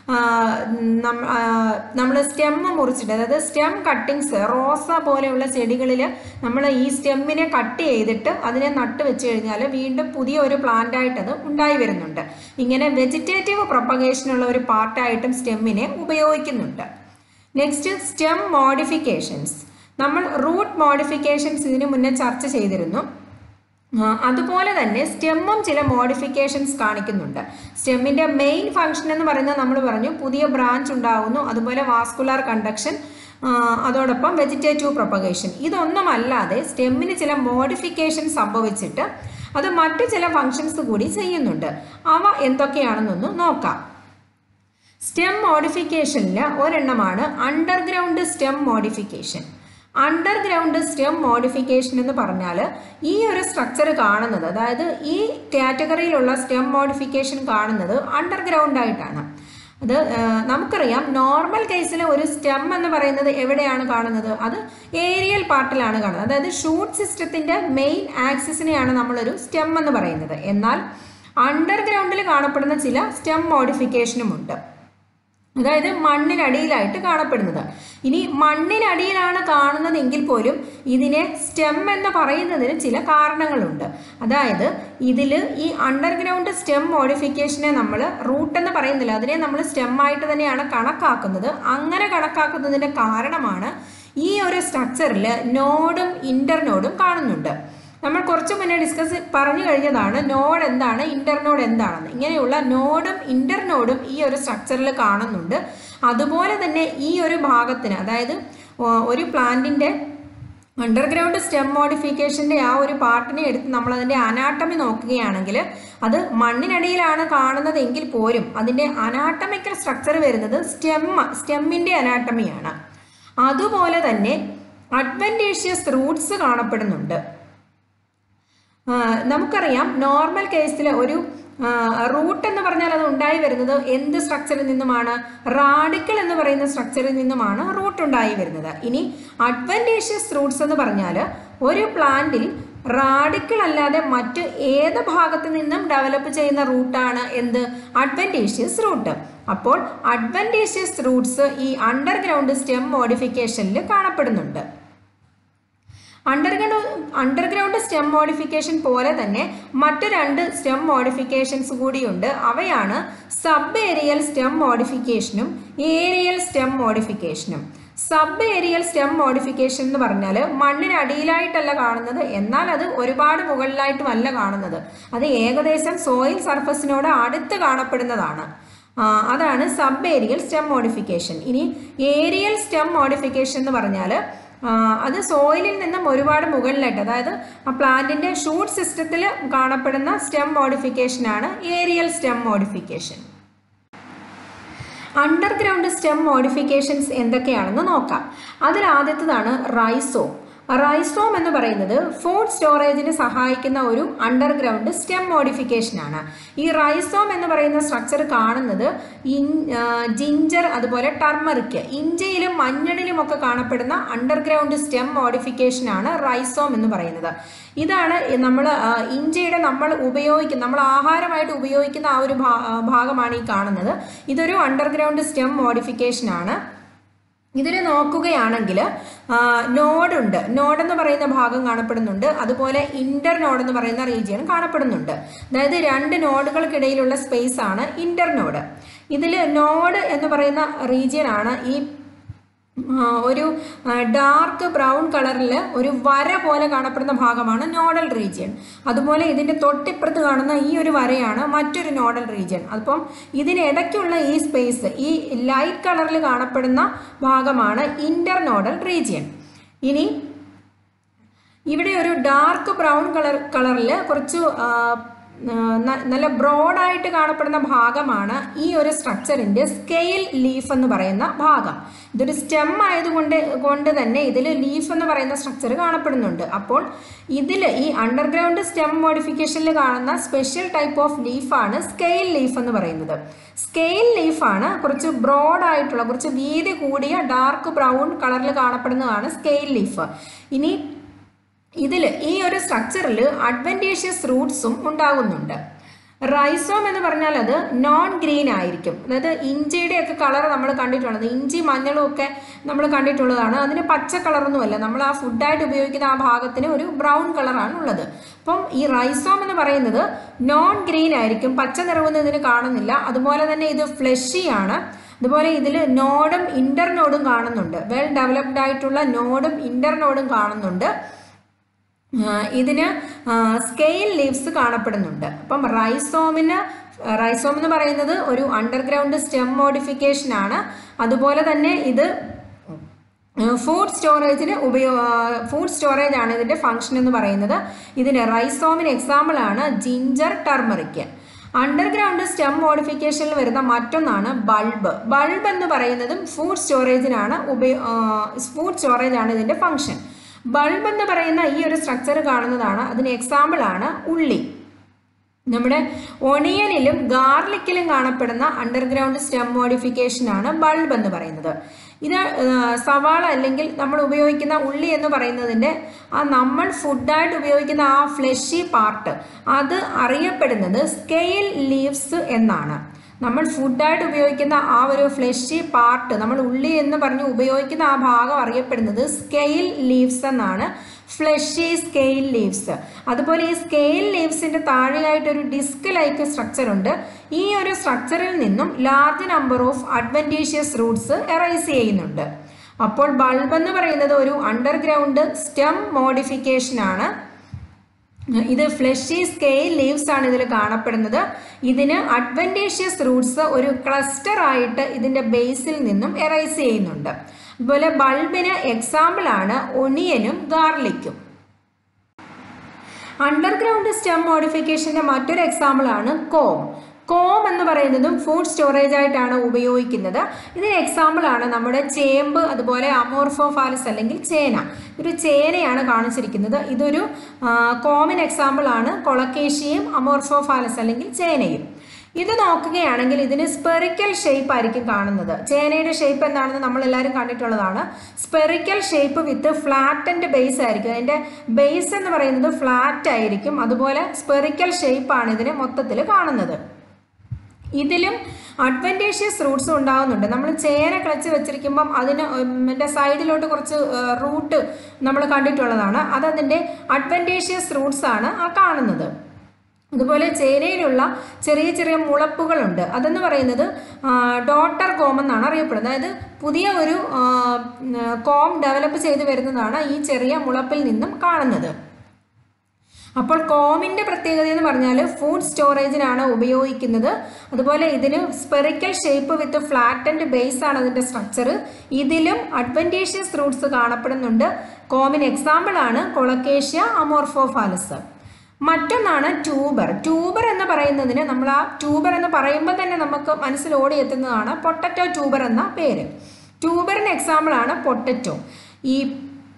നമ്മൾ സ്റ്റെമ്മ് മുറിച്ചിട്ട്, അതായത് സ്റ്റെം കട്ടിങ്സ്, റോസ പോലെയുള്ള ചെടികളിൽ നമ്മൾ ഈ സ്റ്റെമ്മിനെ കട്ട് ചെയ്തിട്ട് അതിനെ നട്ട് വെച്ച് കഴിഞ്ഞാൽ വീണ്ടും പുതിയ ഒരു പ്ലാന്റ് ആയിട്ട് അത് ഉണ്ടായി വരുന്നുണ്ട്. ഇങ്ങനെ വെജിറ്റേറ്റീവ് പ്രൊപ്പഗേഷനുള്ള ഒരു പാർട്ടായിട്ടും സ്റ്റെമ്മിനെ ഉപയോഗിക്കുന്നുണ്ട്. Next, stem modifications. നമ്മൾ റൂട്ട് മോഡിഫിക്കേഷൻസ് ഇതിനു മുന്നേ ചർച്ച ചെയ്തിരുന്നു. അതുപോലെ തന്നെ സ്റ്റെമ്മും ചില മോഡിഫിക്കേഷൻസ് കാണിക്കുന്നുണ്ട്. സ്റ്റെമ്മിൻ്റെ മെയിൻ ഫംഗ്ഷൻ എന്ന് പറയുന്നത് നമ്മൾ പറഞ്ഞു പുതിയ ബ്രാഞ്ച് ഉണ്ടാകുന്നു, അതുപോലെ വാസ്കുലാർ കണ്ടക്ഷൻ, അതോടൊപ്പം വെജിറ്റേറ്റീവ് പ്രൊപ്പഗേഷൻ. ഇതൊന്നുമല്ലാതെ സ്റ്റെമ്മിന് ചില മോഡിഫിക്കേഷൻ സംഭവിച്ചിട്ട് അത് മറ്റു ചില ഫങ്ഷൻസ് കൂടി ചെയ്യുന്നുണ്ട്. അവ എന്തൊക്കെയാണെന്നൊന്ന് നോക്കാം. സ്റ്റെം മോഡിഫിക്കേഷനിൽ ഒരെണ്ണമാണ് underground stem modification. Underground stem modification എന്ന് പറഞ്ഞാൽ ഈ ഒരു സ്ട്രക്ചർ കാണുന്നത്, അതായത് ഈ കാറ്റഗറിയിലുള്ള സ്റ്റെം മോഡിഫിക്കേഷൻ കാണുന്നത് അണ്ടർഗ്രൗണ്ട് ആയിട്ടാണ്. അത് നമുക്കറിയാം, നോർമൽ കേസിൽ ഒരു സ്റ്റെം എന്ന് പറയുന്നത് എവിടെയാണ് കാണുന്നത്? അത് ഏരിയൽ പാർട്ടിലാണ് കാണുന്നത്. അതായത് ഷൂട്ട് സിസ്റ്റത്തിൻ്റെ മെയിൻ ആക്സിസിനെയാണ് നമ്മളൊരു സ്റ്റെം എന്ന് പറയുന്നത്. എന്നാൽ അണ്ടർഗ്രൗണ്ടിൽ കാണപ്പെടുന്ന ചില സ്റ്റെം മോഡിഫിക്കേഷനുമുണ്ട്, അതായത് മണ്ണിനടിയിലായിട്ട് കാണപ്പെടുന്നത്. ഇനി മണ്ണിനടിയിലാണ് കാണുന്നതെങ്കിൽ പോലും ഇതിനെ സ്റ്റെം എന്ന് പറയുന്നതിന് ചില കാരണങ്ങളുണ്ട്. അതായത് ഇതിൽ ഈ അണ്ടർഗ്രൗണ്ട് സ്റ്റെം മോഡിഫിക്കേഷനെ നമ്മൾ റൂട്ട് എന്ന് പറയുന്നില്ല, അതിനെ നമ്മൾ സ്റ്റെം ആയിട്ട് തന്നെയാണ് കണക്കാക്കുന്നത്. അങ്ങനെ കണക്കാക്കുന്നതിൻ്റെ കാരണമാണ് ഈ ഒരു സ്ട്രക്ചറിൽ നോഡും ഇന്റർനോഡും കാണുന്നുണ്ട്. നമ്മൾ കുറച്ച് മുന്നേ ഡിസ്കസ് പറഞ്ഞു കഴിഞ്ഞതാണ് നോഡ് എന്താണ്, ഇന്റർനോഡ് എന്താണെന്ന്. ഇങ്ങനെയുള്ള നോഡും ഇന്റർനോഡും ഈ ഒരു സ്ട്രക്ചറിൽ കാണുന്നുണ്ട്. അതുപോലെ തന്നെ ഈ ഒരു ഭാഗത്തിന്, അതായത് ഒരു പ്ലാന്റിൻ്റെ അണ്ടർഗ്രൗണ്ട് സ്റ്റെം മോഡിഫിക്കേഷൻ്റെ ആ ഒരു പാർട്ടിനെ എടുത്ത് നമ്മളതിൻ്റെ അനാട്ടമി നോക്കുകയാണെങ്കിൽ അത് മണ്ണിനടിയിലാണ് കാണുന്നതെങ്കിൽ പോലും അതിൻ്റെ അനാട്ടമിക്കൽ സ്ട്രക്ചർ വരുന്നത് സ്റ്റെം സ്റ്റെമ്മിൻ്റെ അനാട്ടമിയാണ്. അതുപോലെ തന്നെ അഡ്വൻറ്റേഷ്യസ് റൂട്ട്സ് കാണപ്പെടുന്നുണ്ട്. നമുക്കറിയാം, നോർമൽ കേസിൽ ഒരു റൂട്ട് എന്ന് പറഞ്ഞാൽ അത് ഉണ്ടായി വരുന്നത് എന്ത് സ്ട്രക്ചറിൽ നിന്നുമാണ്? റാഡിക്കൽ എന്ന് പറയുന്ന സ്ട്രക്ചറിൽ നിന്നുമാണ് റൂട്ട് ഉണ്ടായി വരുന്നത്. ഇനി അഡ്വൻറ്റേഷ്യസ് റൂട്ട്സ് എന്ന് പറഞ്ഞാൽ ഒരു പ്ലാന്റിൽ റാഡിക്കൽ അല്ലാതെ മറ്റ് ഏത് ഭാഗത്ത് നിന്നും ഡെവലപ്പ് ചെയ്യുന്ന റൂട്ടാണ് എന്ത്? Adventitious root. അപ്പോൾ അഡ്വൻറ്റേഷ്യസ് റൂട്ട്സ് ഈ അണ്ടർഗ്രൗണ്ട് സ്റ്റെം മോഡിഫിക്കേഷനിൽ കാണപ്പെടുന്നുണ്ട്. അണ്ടർഗ്രൗണ്ട് അണ്ടർഗ്രൗണ്ട് സ്റ്റെം മോഡിഫിക്കേഷൻ പോലെ തന്നെ മറ്റു രണ്ട് സ്റ്റെം മോഡിഫിക്കേഷൻസ് കൂടിയുണ്ട്. അവയാണ് സബ് ഏരിയൽ സ്റ്റെം മോഡിഫിക്കേഷനും ഏരിയൽ സ്റ്റെം മോഡിഫിക്കേഷനും. സബ് ഏരിയൽ സ്റ്റെം മോഡിഫിക്കേഷൻ എന്ന് പറഞ്ഞാൽ മണ്ണിനടിയിലായിട്ടല്ല കാണുന്നത്, എന്നാൽ അത് ഒരുപാട് മുകളിലായിട്ടുമല്ല കാണുന്നത്. അത് ഏകദേശം സോയിൽ സർഫസിനോട് അടുത്ത് കാണപ്പെടുന്നതാണ്. അതാണ് സബ് ഏരിയൽ സ്റ്റെം മോഡിഫിക്കേഷൻ. ഇനി ഏരിയൽ സ്റ്റെം മോഡിഫിക്കേഷൻ എന്ന് പറഞ്ഞാൽ അത് സോയിലിൽ നിന്നും ഒരുപാട് മുകളിലായിട്ട്, അതായത് ആ പ്ലാന്റിൻ്റെ ഷൂട്ട് സിസ്റ്റത്തിൽ കാണപ്പെടുന്ന സ്റ്റെം മോഡിഫിക്കേഷനാണ് aerial stem modification. Underground stem modifications എന്തൊക്കെയാണെന്ന് നോക്കാം. അതിൽ ആദ്യത്തേതാണ് റൈസോം. റൈസോം എന്ന് പറയുന്നത് ഫുഡ് സ്റ്റോറേജിന് സഹായിക്കുന്ന ഒരു അണ്ടർഗ്രൗണ്ട് സ്റ്റെം മോഡിഫിക്കേഷൻ ആണ്. ഈ റൈസോം എന്ന് പറയുന്ന സ്ട്രക്ചർ കാണുന്നത് ജിഞ്ചർ അതുപോലെ ടർമറിക്, ഇഞ്ചിയിലും മഞ്ഞളിലും ഒക്കെ കാണപ്പെടുന്ന അണ്ടർഗ്രൗണ്ട് സ്റ്റെം മോഡിഫിക്കേഷൻ ആണ് റൈസോം എന്ന് പറയുന്നത്. ഇതാണ് നമ്മൾ ഇഞ്ചിയുടെ നമ്മൾ ഉപയോഗിക്കുന്ന നമ്മൾ ആഹാരമായിട്ട് ഉപയോഗിക്കുന്ന ആ ഒരു ഭാഗമാണ് ഈ കാണുന്നത്. ഇതൊരു അണ്ടർഗ്രൗണ്ട് സ്റ്റെം മോഡിഫിക്കേഷൻ ആണ്. ഇതിനെ നോക്കുകയാണെങ്കിൽ നോഡുണ്ട്, നോഡ് എന്ന് പറയുന്ന ഭാഗം കാണപ്പെടുന്നുണ്ട്, അതുപോലെ ഇന്റർ നോഡ് എന്ന് പറയുന്ന റീജിയൻ കാണപ്പെടുന്നുണ്ട്. അതായത് രണ്ട് നോഡുകൾക്കിടയിലുള്ള സ്പേസ് ആണ് ഇന്റർ നോഡ്. ഇതിൽ നോഡ് എന്ന് പറയുന്ന റീജിയൻ ആണ് ഈ ഒരു ഡാർക്ക് ബ്രൗൺ കളറിൽ ഒരു വര പോലെ കാണപ്പെടുന്ന ഭാഗമാണ് നോഡൽ റീജിയൻ. അതുപോലെ ഇതിൻ്റെ തൊട്ടിപ്പുറത്ത് കാണുന്ന ഈ ഒരു വരയാണ് മറ്റൊരു നോഡൽ റീജിയൻ. അപ്പം ഇതിനിടയ്ക്കുള്ള ഈ സ്പേസ്, ഈ ലൈറ്റ് കളറിൽ കാണപ്പെടുന്ന ഭാഗമാണ് ഇന്റർ നോഡൽ റീജിയൻ. ഇനി ഇവിടെ ഒരു ഡാർക്ക് ബ്രൗൺ കളർ കളറിൽ കുറച്ച് നല്ല ബ്രോഡായിട്ട് കാണപ്പെടുന്ന ഭാഗമാണ് ഈ ഒരു സ്ട്രക്ചറിൻ്റെ സ്കെയിൽ ലീഫ് എന്ന് പറയുന്ന ഭാഗം. ഇതൊരു സ്റ്റെം ആയതുകൊണ്ട് കൊണ്ട് തന്നെ ഇതിൽ ലീഫ് എന്ന് പറയുന്ന സ്ട്രക്ചർ കാണപ്പെടുന്നുണ്ട്. അപ്പോൾ ഇതിൽ ഈ അണ്ടർഗ്രൗണ്ട് സ്റ്റെം മോഡിഫിക്കേഷനിൽ കാണുന്ന സ്പെഷ്യൽ ടൈപ്പ് ഓഫ് ലീഫാണ് സ്കെയിൽ ലീഫ് എന്ന് പറയുന്നത്. സ്കെയിൽ ലീഫാണ് കുറച്ച് ബ്രോഡായിട്ടുള്ള, കുറച്ച് വീതി കൂടിയ ഡാർക്ക് ബ്രൗൺ കളറിൽ കാണപ്പെടുന്നതാണ് സ്കെയിൽ ലീഫ്. ഇനി ഇതിൽ ഈ ഒരു സ്ട്രക്ചറിൽ അഡ്വൻറ്റേഷ്യസ് റൂട്ട്സും ഉണ്ടാകുന്നുണ്ട്. റൈസോം എന്ന് പറഞ്ഞാൽ അത് നോൺ ഗ്രീൻ ആയിരിക്കും. അതായത് ഇഞ്ചിയുടെ ഒക്കെ കളർ നമ്മൾ കണ്ടിട്ടുള്ളത്, ഇഞ്ചി മഞ്ഞളും ഒക്കെ നമ്മൾ കണ്ടിട്ടുള്ളതാണ്. അതിന് പച്ച കളറൊന്നുമല്ല, നമ്മൾ ആ ഫുഡായിട്ട് ഉപയോഗിക്കുന്ന ആ ഭാഗത്തിന് ഒരു ബ്രൗൺ കളറാണ് ഉള്ളത്. അപ്പം ഈ റൈസോം എന്ന് പറയുന്നത് നോൺ ഗ്രീൻ ആയിരിക്കും, പച്ച നിറവൊന്നും ഇതിന് കാണുന്നില്ല. അതുപോലെ തന്നെ ഇത് ഫ്ലഷി ആണ്. അതുപോലെ ഇതിൽ നോഡും ഇന്റർ നോഡും കാണുന്നുണ്ട്, വെൽ ഡെവലപ്ഡ് ആയിട്ടുള്ള നോഡും ഇന്റർ നോഡും കാണുന്നുണ്ട്. ഇതിന് സ്കെയിൽ ലീവ്സ് കാണപ്പെടുന്നുണ്ട്. അപ്പം റൈസോമിന് റൈസോം എന്ന് പറയുന്നത് ഒരു അണ്ടർഗ്രൗണ്ട് സ്റ്റെം മോഡിഫിക്കേഷൻ ആണ്. അതുപോലെ തന്നെ ഇത് ഫുഡ് സ്റ്റോറേജിന് ഉപയോ ഫുഡ് സ്റ്റോറേജ് ആണ് ഇതിൻ്റെ ഫംഗ്ഷൻ എന്ന് പറയുന്നത്. ഇതിന് റൈസോമിന് എക്സാമ്പിൾ ആണ് ginger, turmeric. Underground stem modification വരുന്ന മറ്റൊന്നാണ് ബൾബ്. ബൾബ് എന്ന് പറയുന്നതും ഫുഡ് സ്റ്റോറേജിനാണ് ഉപയോ ഫുഡ് സ്റ്റോറേജ് ആണ് ഇതിൻ്റെ ഫംഗ്ഷൻ. ബൾബ് എന്ന് പറയുന്ന ഈ ഒരു സ്ട്രക്ചർ കാണുന്നതാണ്, അതിന് എക്സാമ്പിൾ ആണ് ഉള്ളി. നമ്മുടെ ഒണിയനിലും ഗാർലിക്കിലും കാണപ്പെടുന്ന അണ്ടർഗ്രൗണ്ട് സ്റ്റെം മോഡിഫിക്കേഷൻ ആണ് ബൾബ് എന്ന് പറയുന്നത്. ഇത് സവാള അല്ലെങ്കിൽ നമ്മൾ ഉപയോഗിക്കുന്ന ഉള്ളി എന്ന് പറയുന്നതിൻ്റെ ആ നമ്മൾ ഫുഡായിട്ട് ഉപയോഗിക്കുന്ന ആ ഫ്ലഷി പാർട്ട് അത് അറിയപ്പെടുന്നത് സ്കെയിൽ ലീവ്സ് എന്നാണ്. നമ്മൾ ഫുഡായിട്ട് ഉപയോഗിക്കുന്ന ആ ഒരു ഫ്ലഷി പാർട്ട്, നമ്മൾ ഉള്ളി എന്ന് പറഞ്ഞ് ഉപയോഗിക്കുന്ന ആ ഭാഗം അറിയപ്പെടുന്നത് സ്കെയിൽ ലീവ്സ് എന്നാണ്, ഫ്ലഷി സ്കെയിൽ ലീവ്സ്. അതുപോലെ ഈ സ്കെയിൽ ലീവ്സിൻ്റെ താഴെയായിട്ടൊരു ഡിസ്ക് ലൈക്ക് സ്ട്രക്ചർ ഉണ്ട്. ഈ ഒരു സ്ട്രക്ചറിൽ നിന്നും large number of adventitious roots arise ചെയ്യുന്നുണ്ട്. അപ്പോൾ ബൾബ് എന്ന് പറയുന്നത് ഒരു അണ്ടർഗ്രൗണ്ട് സ്റ്റെം മോഡിഫിക്കേഷൻ ആണ്. ഇത് ഫ്ലഷി സ്കെയിൽ ലീവ്സ് ആണ് ഇതിൽ കാണപ്പെടുന്നത്. ഇതിന് അഡ്വൻറ്റേഷ്യസ് റൂട്ട്സ് ഒരു ക്ലസ്റ്റർ ആയിട്ട് ഇതിൻ്റെ ബേസിൽ നിന്നും എറൈസ് ചെയ്യുന്നുണ്ട്. അതുപോലെ ബൾബിന് എക്സാമ്പിൾ ആണ് ഒണിയനും ഗാർലിക്കും. അണ്ടർഗ്രൗണ്ട് സ്റ്റെം മോഡിഫിക്കേഷൻ്റെ മറ്റൊരു എക്സാമ്പിൾ ആണ് കോം. കോം എന്ന് പറയുന്നതും ഫുഡ് സ്റ്റോറേജ് ആയിട്ടാണ് ഉപയോഗിക്കുന്നത്. ഇതിന് എക്സാമ്പിൾ ആണ് നമ്മുടെ ചേമ്പ്, അതുപോലെ അമോർഫോഫാലസ് അല്ലെങ്കിൽ ചേന. ഒരു ചേനയാണ് കാണിച്ചിരിക്കുന്നത്. ഇതൊരു കോമൺ എക്സാമ്പിൾ ആണ് കൊളക്കേഷ്യയും അമോർഫോഫാലസ് അല്ലെങ്കിൽ ചേനയും. ഇത് നോക്കുകയാണെങ്കിൽ ഇതിന് സ്പെറിക്കൽ ഷേപ്പ് ആയിരിക്കും കാണുന്നത്. ചേനയുടെ ഷേപ്പ് എന്താണെന്ന് നമ്മളെല്ലാവരും കണ്ടിട്ടുള്ളതാണ്. Spherical shape with flattened base ആയിരിക്കും. അതിൻ്റെ ബേസ് എന്ന് പറയുന്നത് ഫ്ലാറ്റ് ആയിരിക്കും. അതുപോലെ സ്പെറിക്കൽ ഷേപ്പാണ് ഇതിന് മൊത്തത്തിൽ കാണുന്നത്. ഇതിലും അഡ്വൻറ്റേഷ്യസ് റൂട്ട്സും ഉണ്ടാകുന്നുണ്ട്. നമ്മൾ ചേന കിളച്ച് വെച്ചിരിക്കുമ്പം അതിന് മറ്റേ സൈഡിലോട്ട് കുറച്ച് റൂട്ട് നമ്മൾ കണ്ടിട്ടുള്ളതാണ്. അതതിൻ്റെ അഡ്വൻറ്റേഷ്യസ് റൂട്ട്സ് ആണ് ആ കാണുന്നത്. അതുപോലെ ചേനയിലുള്ള ചെറിയ ചെറിയ മുളപ്പുകളുണ്ട്. അതെന്ന് പറയുന്നത് ഡോട്ടർ കോം എന്നാണ് അറിയപ്പെടുന്നത്. അതായത് പുതിയ ഒരു കോം ഡെവലപ്പ് ചെയ്ത് വരുന്നതാണ് ഈ ചെറിയ മുളപ്പിൽ നിന്നും കാണുന്നത്. അപ്പോൾ കോമിൻ്റെ പ്രത്യേകത എന്ന് പറഞ്ഞാൽ ഫുഡ് സ്റ്റോറേജിനാണ് ഉപയോഗിക്കുന്നത്. അതുപോലെ ഇതിന് spherical shape with flattened base ആണ് അതിൻ്റെ സ്ട്രക്ചർ. ഇതിലും അഡ്വൻറ്റേഷ്യസ് റൂട്ട്സ് കാണപ്പെടുന്നുണ്ട്. കോമിന് എക്സാമ്പിൾ ആണ് കൊളക്കേഷ്യ, അമോർഫോഫാലസ്. മറ്റൊന്നാണ് ട്യൂബർ. ട്യൂബർ എന്ന് പറയുന്നതിന് നമ്മൾ ആ ട്യൂബർ എന്ന് പറയുമ്പോൾ തന്നെ നമുക്ക് മനസ്സിൽ ഓടിയെത്തുന്നതാണ് പൊട്ടറ്റോ ട്യൂബർ എന്ന പേര്. ട്യൂബറിന് എക്സാമ്പിൾ ആണ് പൊട്ടറ്റോ. ഈ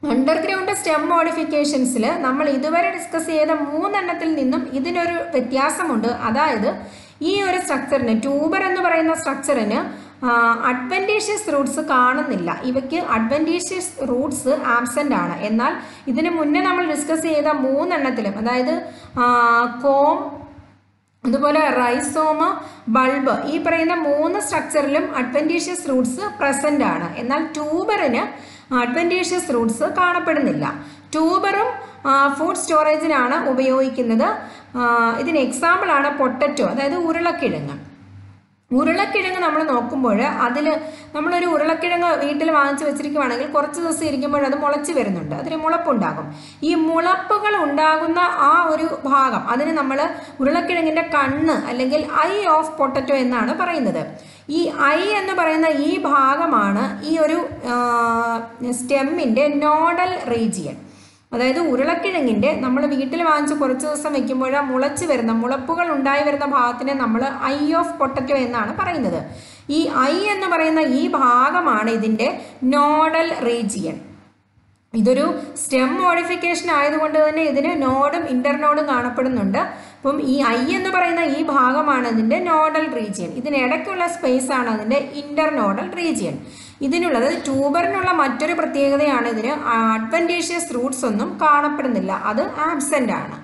അണ്ടർഗ്രൗണ്ട് സ്റ്റെം മോഡിഫിക്കേഷൻസിൽ നമ്മൾ ഇതുവരെ ഡിസ്കസ് ചെയ്ത മൂന്നെണ്ണത്തിൽ നിന്നും ഇതിനൊരു വ്യത്യാസമുണ്ട്. അതായത് ഈ ഒരു സ്ട്രക്ചറിന്, ട്യൂബർ എന്ന് പറയുന്ന സ്ട്രക്ചറിന് അഡ്വൻറ്റേഷ്യസ് റൂട്ട്സ് കാണുന്നില്ല. ഇവയ്ക്ക് അഡ്വൻറ്റേഷ്യസ് റൂട്ട്സ് ആബ്സെൻ്റ് ആണ്. എന്നാൽ ഇതിന് മുന്നേ നമ്മൾ ഡിസ്കസ് ചെയ്ത മൂന്നെണ്ണത്തിലും, അതായത് കോം, അതുപോലെ റൈസോമ്, ബൾബ്, ഈ പറയുന്ന മൂന്ന് സ്ട്രക്ചറിലും അഡ്വൻറ്റേഷ്യസ് റൂട്ട്സ് പ്രസൻ്റ് ആണ്. എന്നാൽ ട്യൂബറിന് അഡ്വൻറ്റേഷ്യസ് റൂട്ട്സ് കാണപ്പെടുന്നില്ല. ട്യൂബറും ഫുഡ് സ്റ്റോറേജിനാണ് ഉപയോഗിക്കുന്നത്. ഇതിന് എക്സാമ്പിളാണ് പൊട്ടറ്റോ, അതായത് ഉരുളക്കിഴങ്ങ്. ഉരുളക്കിഴങ്ങ് നമ്മൾ നോക്കുമ്പോൾ അതിൽ നമ്മളൊരു ഉരുളക്കിഴങ്ങ് വീട്ടിൽ വാങ്ങിച്ച് വെച്ചിരിക്കുകയാണെങ്കിൽ കുറച്ച് ദിവസം ഇരിക്കുമ്പോൾ അത് മുളച്ച് വരുന്നുണ്ട്, അതിന് മുളപ്പുണ്ടാകും. ഈ മുളപ്പുകൾ ഉണ്ടാകുന്ന ആ ഒരു ഭാഗം, അതിന് നമ്മൾ ഉരുളക്കിഴങ്ങിൻ്റെ കണ്ണ് അല്ലെങ്കിൽ ഐ ഓഫ് പൊട്ടറ്റോ എന്നാണ് പറയുന്നത്. ഈ ഐ എന്ന് പറയുന്ന ഈ ഭാഗമാണ് ഈ ഒരു സ്റ്റെമ്മിൻ്റെ നോഡൽ റീജിയൻ. അതായത് ഉരുളക്കിഴങ്ങിൻ്റെ നമ്മൾ വീട്ടിൽ വാങ്ങിച്ച് കുറച്ച് ദിവസം വെക്കുമ്പോൾ മുളച്ച് വരുന്ന മുളപ്പുകൾ ഉണ്ടായി വരുന്ന ഭാഗത്തിനെ നമ്മൾ ഐ ഓഫ് പൊട്ടറ്റോ എന്നാണ് പറയുന്നത്. ഈ ഐ എന്ന് പറയുന്ന ഈ ഭാഗമാണ് ഇതിൻ്റെ നോഡൽ റീജിയൻ. ഇതൊരു സ്റ്റെം മോഡിഫിക്കേഷൻ ആയതുകൊണ്ട് തന്നെ ഇതിന് നോഡും ഇന്റർനോഡും കാണപ്പെടുന്നുണ്ട്. അപ്പം ഈ ഐ എന്ന് പറയുന്ന ഈ ഭാഗമാണ് ഇതിൻ്റെ നോഡൽ റീജിയൻ. ഇതിനിടയ്ക്കുള്ള സ്പേസ് ആണ് അതിൻ്റെ ഇന്റർനോഡൽ റീജിയൻ. ഇതിനുള്ളത് ട്യൂബറിനുള്ള മറ്റൊരു പ്രത്യേകതയാണ്, ഇതിന് അഡ്വൻറ്റേഷ്യസ് റൂട്ട്സ് ഒന്നും കാണപ്പെടുന്നില്ല, അത് ആബ്സെൻ്റ് ആണ്.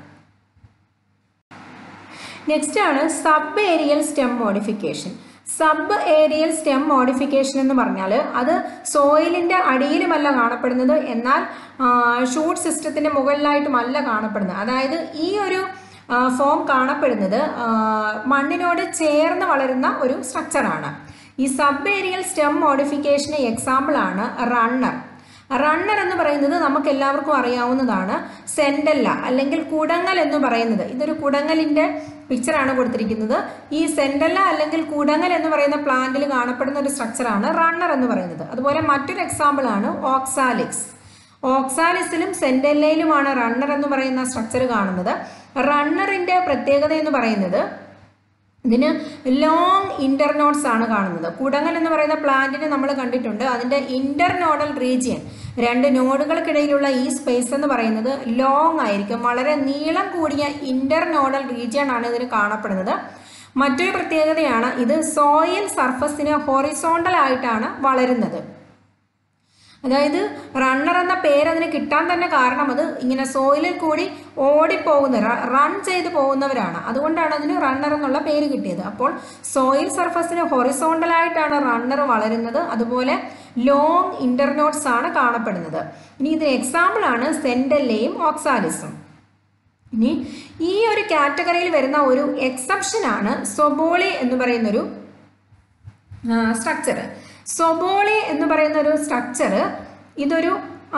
നെക്സ്റ്റ് ആണ് sub aerial stem modification. Sub aerial stem modification എന്ന് പറഞ്ഞാൽ അത് സോയിലിൻ്റെ അടിയിലുമല്ല കാണപ്പെടുന്നത്, എന്നാൽ ഷൂട്ട് സിസ്റ്റത്തിൻ്റെ മുകളിലായിട്ടുമല്ല കാണപ്പെടുന്നത്. അതായത് ഈ ഒരു ഫോം കാണപ്പെടുന്നത് മണ്ണിനോട് ചേർന്ന് വളരുന്ന ഒരു സ്ട്രക്ചറാണ്. ഈ സബ് ഏരിയൽ സ്റ്റെം മോഡിഫിക്കേഷന് എക്സാമ്പിളാണ് റണ്ണർ. റണ്ണർ എന്ന് പറയുന്നത് നമുക്ക് എല്ലാവർക്കും അറിയാവുന്നതാണ്. സെൻഡല്ല അല്ലെങ്കിൽ കുടങ്ങൽ എന്ന് പറയുന്നത്, ഇതൊരു കുടങ്ങലിൻ്റെ പിക്ചറാണ് കൊടുത്തിരിക്കുന്നത്. ഈ സെൻഡല്ല അല്ലെങ്കിൽ കുടങ്ങൽ എന്ന് പറയുന്ന പ്ലാന്റിൽ കാണപ്പെടുന്ന ഒരു സ്ട്രക്ചറാണ് റണ്ണർ എന്ന് പറയുന്നത്. അതുപോലെ മറ്റൊരു എക്സാമ്പിളാണ് ഓക്സാലിക്സ്. ഓക്സാലിസിലും സെൻഡല്ലയിലുമാണ് റണ്ണർ എന്ന് പറയുന്ന സ്ട്രക്ചർ കാണുന്നത്. റണ്ണറിൻ്റെ പ്രത്യേകത എന്ന് പറയുന്നത് ഇതിന് ലോങ് ഇന്റർനോഡ്സ് ആണ് കാണുന്നത്. കുടങ്ങൽ എന്ന് പറയുന്ന പ്ലാന്റിന് നമ്മൾ കണ്ടിട്ടുണ്ട്, അതിൻ്റെ ഇന്റർനോഡൽ റീജിയൻ, രണ്ട് നോഡുകൾക്കിടയിലുള്ള ഈ സ്പേസ് എന്ന് പറയുന്നത് ലോങ് ആയിരിക്കും. വളരെ നീളം കൂടിയ ഇന്റർനോഡൽ റീജിയൻ ആണ് ഇതിന് കാണപ്പെടുന്നത്. മറ്റൊരു പ്രത്യേകതയാണ് ഇത് സോയിൽ സർഫസിന് ഹൊറിസോണ്ടൽ ആയിട്ടാണ് വളരുന്നത്. അതായത് റണ്ണർ എന്ന പേര് അതിന് കിട്ടാൻ തന്നെ കാരണം അത് ഇങ്ങനെ സോയിലിൽ കൂടി ഓടിപ്പോകുന്ന, റൺ ചെയ്ത് പോകുന്നവരാണ്. അതുകൊണ്ടാണ് അതിന് റണ്ണർ എന്നുള്ള പേര് കിട്ടിയത്. അപ്പോൾ സോയിൽ സർഫസിന് ഹൊറിസോണ്ടലായിട്ടാണ് റണ്ണർ വളരുന്നത്. അതുപോലെ ലോങ് ഇന്റർനോഡ്സ് ആണ് കാണപ്പെടുന്നത്. ഇനി ഇതിന് എക്സാമ്പിളാണ് സെൻഡല്ലയും ഓക്സാലിസും. ഇനി ഈ ഒരു കാറ്റഗറിയിൽ വരുന്ന ഒരു എക്സെപ്ഷനാണ് സൊബോളി എന്ന് പറയുന്നൊരു സ്ട്രക്ചർ. സൊബോളി എന്ന് പറയുന്ന ഒരു സ്ട്രക്ചർ ഇതൊരു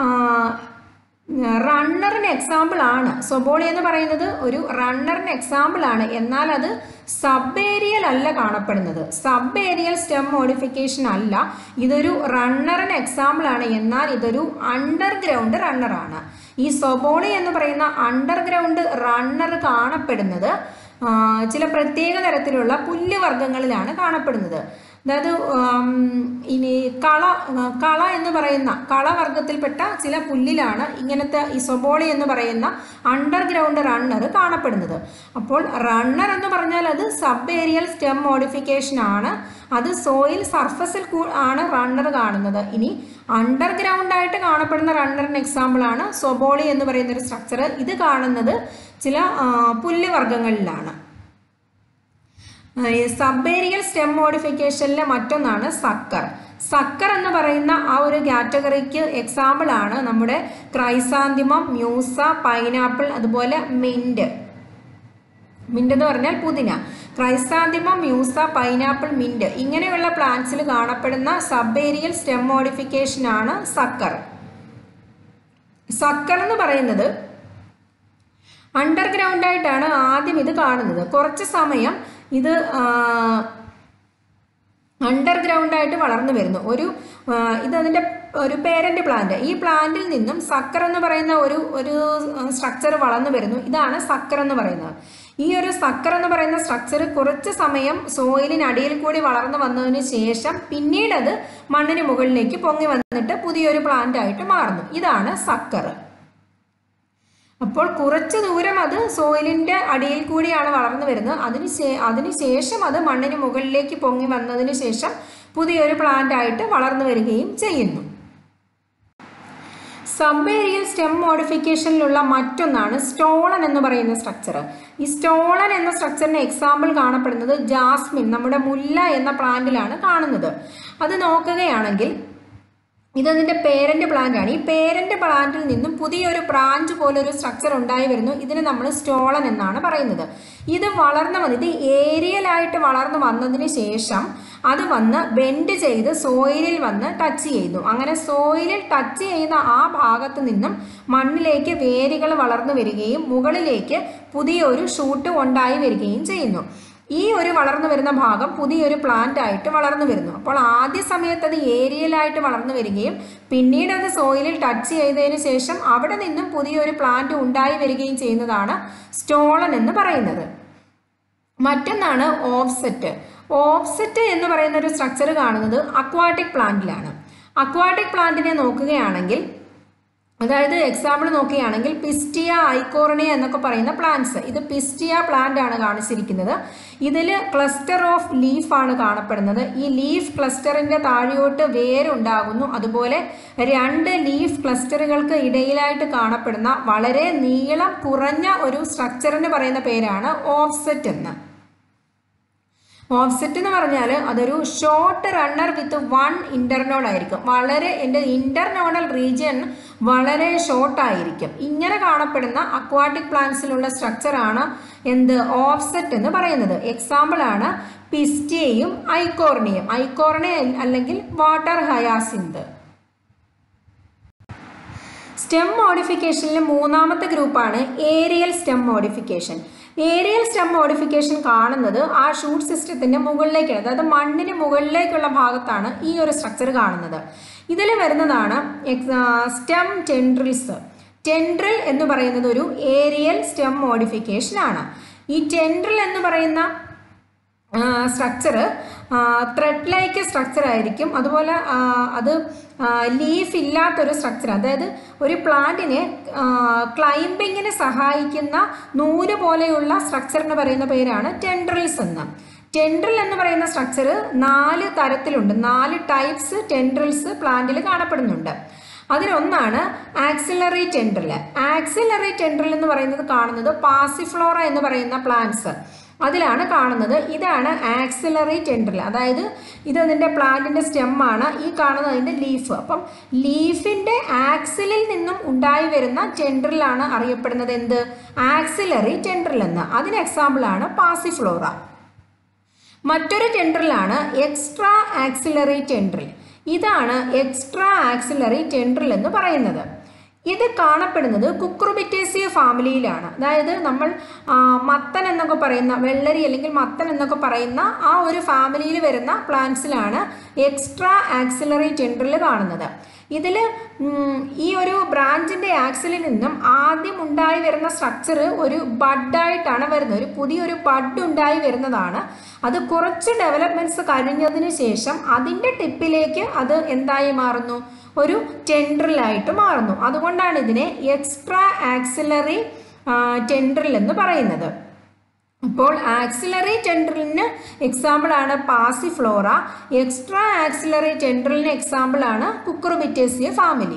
റണ്ണറിന് എക്സാമ്പിൾ ആണ്. സൊബോളി എന്ന് പറയുന്നത് ഒരു റണ്ണറിന് എക്സാമ്പിൾ ആണ്. എന്നാൽ അത് സബ് ഏരിയൽ അല്ല കാണപ്പെടുന്നത്, സബ് ഏരിയൽ സ്റ്റെം മോഡിഫിക്കേഷൻ അല്ല. ഇതൊരു റണ്ണറിന് എക്സാമ്പിൾ ആണ്, എന്നാൽ ഇതൊരു അണ്ടർഗ്രൗണ്ട് റണ്ണറാണ്. ഈ സൊബോളി എന്ന് പറയുന്ന അണ്ടർഗ്രൗണ്ട് റണ്ണർ കാണപ്പെടുന്നത് ചില പ്രത്യേക തരത്തിലുള്ള പുല്ലുവർഗ്ഗങ്ങളിലാണ് കാണപ്പെടുന്നത്. അതായത് ഇനി കള കള എന്ന് പറയുന്ന കളവർഗത്തിൽപ്പെട്ട ചില പുല്ലിലാണ് ഇങ്ങനത്തെ ഈ സൊബോളി എന്ന് പറയുന്ന അണ്ടർഗ്രൗണ്ട് റണ്ണർ കാണപ്പെടുന്നത്. അപ്പോൾ റണ്ണർ എന്ന് പറഞ്ഞാൽ അത് സബ് ഏരിയൽ സ്റ്റെം മോഡിഫിക്കേഷൻ ആണ്. അത് സോയിൽ സർഫസിൽ ആണ് റണ്ണർ കാണുന്നത്. ഇനി അണ്ടർഗ്രൗണ്ട് ആയിട്ട് കാണപ്പെടുന്ന റണ്ണറിന് എക്സാമ്പിൾ ആണ് സൊബോളി എന്ന് പറയുന്ന ഒരു സ്ട്രക്ചർ. ഇത് കാണുന്നത് ചില പുല്ലുവർഗ്ഗങ്ങളിലാണ്. സബ് ഏരിയൽ സ്റ്റെം മോഡിഫിക്കേഷനിലെ മറ്റൊന്നാണ് സക്കർ. സക്കർ എന്ന് പറയുന്ന ആ ഒരു കാറ്റഗറിക്ക് എക്സാമ്പിൾ ആണ് നമ്മുടെ ക്രൈസാന്തിമം, മ്യൂസ, പൈനാപ്പിൾ, അതുപോലെ മിന്റ്. മിന്റ് എന്ന് പറഞ്ഞാൽ പുതിന. ക്രൈസാന്തിമം, മ്യൂസ, പൈനാപ്പിൾ, മിന്റ് ഇങ്ങനെയുള്ള പ്ലാന്റ്സിൽ കാണപ്പെടുന്ന സബ് ഏരിയൽ സ്റ്റെം മോഡിഫിക്കേഷൻ ആണ് സക്കർ. സക്കർ എന്ന് പറയുന്നത് അണ്ടർഗ്രൗണ്ട് ആയിട്ടാണ് ആദ്യം ഇത് കാണുന്നത്. കുറച്ച് സമയം ഇത് അണ്ടർഗ്രൗണ്ട് ആയിട്ട് വളർന്നു വരുന്നു. ഒരു ഇത് അതിൻ്റെ ഒരു പേരന്റ് പ്ലാന്റ്. ഈ പ്ലാന്റിൽ നിന്നും സക്കർ എന്ന് പറയുന്ന ഒരു ഒരു സ്ട്രക്ചർ വളർന്നു വരുന്നു. ഇതാണ് സക്കർ എന്ന് പറയുന്നത്. ഈ ഒരു സക്കർ എന്ന് പറയുന്ന സ്ട്രക്ചർ കുറച്ച് സമയം സോയിലിനടിയിൽ കൂടി വളർന്നു വന്നതിന് ശേഷം പിന്നീട് അത് മണ്ണിന് മുകളിലേക്ക് പൊങ്ങി വന്നിട്ട് പുതിയൊരു പ്ലാന്റ് ആയിട്ട് മാറുന്നു. ഇതാണ് സക്കർ. അപ്പോൾ കുറച്ച് ദൂരം അത് സോയിലിൻ്റെ അടിയിൽ കൂടിയാണ് വളർന്നു വരുന്നത്. അതിന് ശേ അതിന് ശേഷം അത് മണ്ണിന് മുകളിലേക്ക് പൊങ്ങി വന്നതിന് ശേഷം പുതിയൊരു പ്ലാന്റ് ആയിട്ട് വളർന്നു വരികയും ചെയ്യുന്നു. സബ് ഏരിയൽ സ്റ്റെം മോഡിഫിക്കേഷനിലുള്ള മറ്റൊന്നാണ് സ്റ്റോളൻ എന്ന് പറയുന്ന സ്ട്രക്ചർ. ഈ സ്റ്റോളൻ എന്ന സ്ട്രക്ചറിന് എക്സാമ്പിൾ കാണപ്പെടുന്നത് ജാസ്മിൻ, നമ്മുടെ മുല്ല എന്ന പ്ലാന്റിലാണ് കാണുന്നത്. അത് നോക്കുകയാണെങ്കിൽ ഇതതിൻ്റെ പേരൻ്റ് പ്ലാന്റ് ആണ്. ഈ പേരൻ്റ് പ്ലാന്റിൽ നിന്നും പുതിയൊരു ബ്രാഞ്ച് പോലൊരു സ്ട്രക്ചർ ഉണ്ടായി വരുന്നു. ഇതിന് നമ്മൾ സ്റ്റോളൻ എന്നാണ് പറയുന്നത്. ഇത് വളർന്നു വന്ന് ഇത് ഏരിയലായിട്ട് വളർന്നു വന്നതിന് ശേഷം അത് വന്ന് ബെൻഡ് ചെയ്ത് സോയിലിൽ വന്ന് ടച്ച് ചെയ്യുന്നു. അങ്ങനെ സോയിലിൽ ടച്ച് ചെയ്യുന്ന ആ ഭാഗത്ത് നിന്നും മണ്ണിലേക്ക് വേരുകൾ വളർന്നു വരികയും മുകളിലേക്ക് പുതിയൊരു ഷൂട്ട് ഉണ്ടായി വരികയും ചെയ്യുന്നു. ഈ ഒരു വളർന്നു വരുന്ന ഭാഗം പുതിയൊരു പ്ലാന്റ് ആയിട്ട് വളർന്നു വരുന്നു. അപ്പോൾ ആദ്യ സമയത്ത് അത് ഏരിയലായിട്ട് വളർന്നു വരികയും പിന്നീട് അത് സോയിലിൽ ടച്ച് ചെയ്തതിന് ശേഷം അവിടെ നിന്നും പുതിയൊരു പ്ലാന്റ് ഉണ്ടായി വരികയും ചെയ്യുന്നതാണ് സ്റ്റോളൻ എന്ന് പറയുന്നത്. മറ്റൊന്നാണ് ഓഫ്സെറ്റ്. ഓഫ്സെറ്റ് എന്ന് പറയുന്ന ഒരു സ്ട്രക്ചർ കാണുന്നത് അക്വാട്ടിക് പ്ലാന്റിലാണ്. അക്വാട്ടിക് പ്ലാന്റിനെ നോക്കുകയാണെങ്കിൽ, അതായത് എക്സാമ്പിൾ നോക്കുകയാണെങ്കിൽ പിസ്റ്റിയ, ഐക്കോർണിയ എന്നൊക്കെ പറയുന്ന പ്ലാന്റ്സ്. ഇത് പിസ്റ്റിയ പ്ലാന്റ് ആണ് കാണിച്ചിരിക്കുന്നത്. ഇതിൽ ക്ലസ്റ്റർ ഓഫ് ലീഫ് ആണ് കാണപ്പെടുന്നത്. ഈ ലീഫ് ക്ലസ്റ്ററിൻ്റെ താഴെയോട്ട് വേരുണ്ടാകുന്നു. അതുപോലെ രണ്ട് ലീഫ് ക്ലസ്റ്ററുകൾക്ക് ഇടയിലായിട്ട് കാണപ്പെടുന്ന വളരെ നീളം കുറഞ്ഞ ഒരു സ്ട്രക്ചറിന് പറയുന്ന പേരാണ് ഓഫ്സെറ്റ് എന്ന്. ഓഫ്സെറ്റ് എന്ന് പറഞ്ഞാൽ അതൊരു short runner with one internode ആയിരിക്കും. വളരെ എൻ്റെ ഇന്റർനോഡൽ റീജിയൻ വളരെ ഷോർട്ടായിരിക്കും. ഇങ്ങനെ കാണപ്പെടുന്ന അക്വാട്ടിക് പ്ലാന്റ്സിലുള്ള സ്ട്രക്ചറാണ് എന്ത് ഓഫ്സെറ്റ് എന്ന് പറയുന്നത്. എക്സാമ്പിളാണ് പിസ്റ്റിയയും ഐക്കോർണിയം. ഐക്കോർണിയ അല്ലെങ്കിൽ വാട്ടർ ഹയാസിന്ത്. സ്റ്റെം മോഡിഫിക്കേഷനിലെ മൂന്നാമത്തെ ഗ്രൂപ്പാണ് aerial stem modification. Aerial stem modification കാണുന്നത് ആ ഷൂട്ട് സിസ്റ്റത്തിൻ്റെ മുകളിലേക്കാണ്, അതായത് മണ്ണിന് മുകളിലേക്കുള്ള ഭാഗത്താണ് ഈ ഒരു സ്ട്രക്ചർ കാണുന്നത്. ഇതിൽ വരുന്നതാണ് സ്റ്റെം ടെൻഡ്രിൽസ്. ടെൻഡ്രിൽ എന്ന് പറയുന്നത് ഒരു ഏരിയൽ സ്റ്റെം മോഡിഫിക്കേഷൻ ആണ്. ഈ ടെൻഡ്രിൽ എന്ന് പറയുന്ന സ്ട്രക്ചർ ത്രെഡ് ലൈക്ക് സ്ട്രക്ചർ ആയിരിക്കും. അതുപോലെ അത് ലീഫ് ഇല്ലാത്തൊരു സ്ട്രക്ചർ, അതായത് ഒരു പ്ലാന്റിനെ ക്ലൈംബിങ്ങിന് സഹായിക്കുന്ന നൂല് പോലെയുള്ള സ്ട്രക്ചറിന് പറയുന്ന പേരാണ് ടെൻഡ്രിൽസ് എന്ന്. ടെൻഡ്രിൽ എന്ന് പറയുന്ന സ്ട്രക്ചർ നാല് തരത്തിലുണ്ട്. നാല് ടൈപ്സ് ടെൻഡ്രിൽസ് പ്ലാന്റിൽ കാണപ്പെടുന്നുണ്ട്. അതിലൊന്നാണ് ആക്സിലറി ടെൻഡ്രിൽ. ആക്സിലറി ടെൻഡ്രിൽ എന്ന് പറയുന്നത് കാണുന്നത് പാസിഫ്ലോറ എന്ന് പറയുന്ന പ്ലാന്റ്സ് അതിലാണ് കാണുന്നത്. ഇതാണ് ആക്സിലറി ടെൻഡ്രിൽ. അതായത് ഇത് അതിൻ്റെ പ്ലാന്റിൻ്റെ സ്റ്റെമ്മാണ്. ഈ കാണുന്നതിൻ്റെ ലീഫ്. അപ്പം ലീഫിൻ്റെ ആക്സിലിൽ നിന്നും ഉണ്ടായി വരുന്ന ടെൻഡ്രിലാണ് അറിയപ്പെടുന്നത് എന്ത് ആക്സിലറി ടെൻഡ്രിൽ എന്ന്. അതിന് എക്സാമ്പിളാണ് പാസിഫ്ലോറ. മറ്റൊരു ടെൻഡ്രിലാണ് എക്സ്ട്രാ ആക്സിലറി ടെൻഡ്രിൽ. ഇതാണ് എക്സ്ട്രാ ആക്സിലറി ടെൻഡ്രിൽ എന്ന് പറയുന്നത്. ഇത് കാണപ്പെടുന്നത് കുക്രുബിറ്റേസിയ ഫാമിലിയിലാണ്. അതായത് നമ്മൾ മത്തൻ എന്നൊക്കെ പറയുന്ന വെള്ളരി അല്ലെങ്കിൽ മത്തൻ എന്നൊക്കെ പറയുന്ന ആ ഒരു ഫാമിലിയിൽ വരുന്ന പ്ലാന്റ്സിലാണ് എക്സ്ട്രാ ആക്സിലറി ടെൻഡ്രിൽ കാണുന്നത്. ഇതിൽ ഈ ഒരു ബ്രാഞ്ചിൻ്റെ ആക്സിലിൽ നിന്നും ആദ്യം ഉണ്ടായി വരുന്ന സ്ട്രക്ചർ ഒരു ബഡായിട്ടാണ് വരുന്നത്. ഒരു പുതിയൊരു ബഡ് ഉണ്ടായി വരുന്നതാണ്. അത് കുറച്ച് ഡെവലപ്മെൻറ്റ്സ് കഴിഞ്ഞതിന് ശേഷം അതിൻ്റെ ടിപ്പിലേക്ക് അത് എന്തായി മാറുന്നു, ഒരു ടെൻഡ്രിലായിട്ട് മാറുന്നു. അതുകൊണ്ടാണ് ഇതിനെ എക്സ്ട്രാ ആക്സിലറി ടെൻഡ്രിൽ എന്ന് പറയുന്നത്. അപ്പോൾ ആക്സിലറി ടെൻഡ്രിലിന് എക്സാമ്പിളാണ് പാസിഫ്ലോറ. എക്സ്ട്രാ ആക്സിലറി ടെൻഡ്രിലിന് എക്സാമ്പിളാണ് കുക്രുബിറ്റേസിയ ഫാമിലി.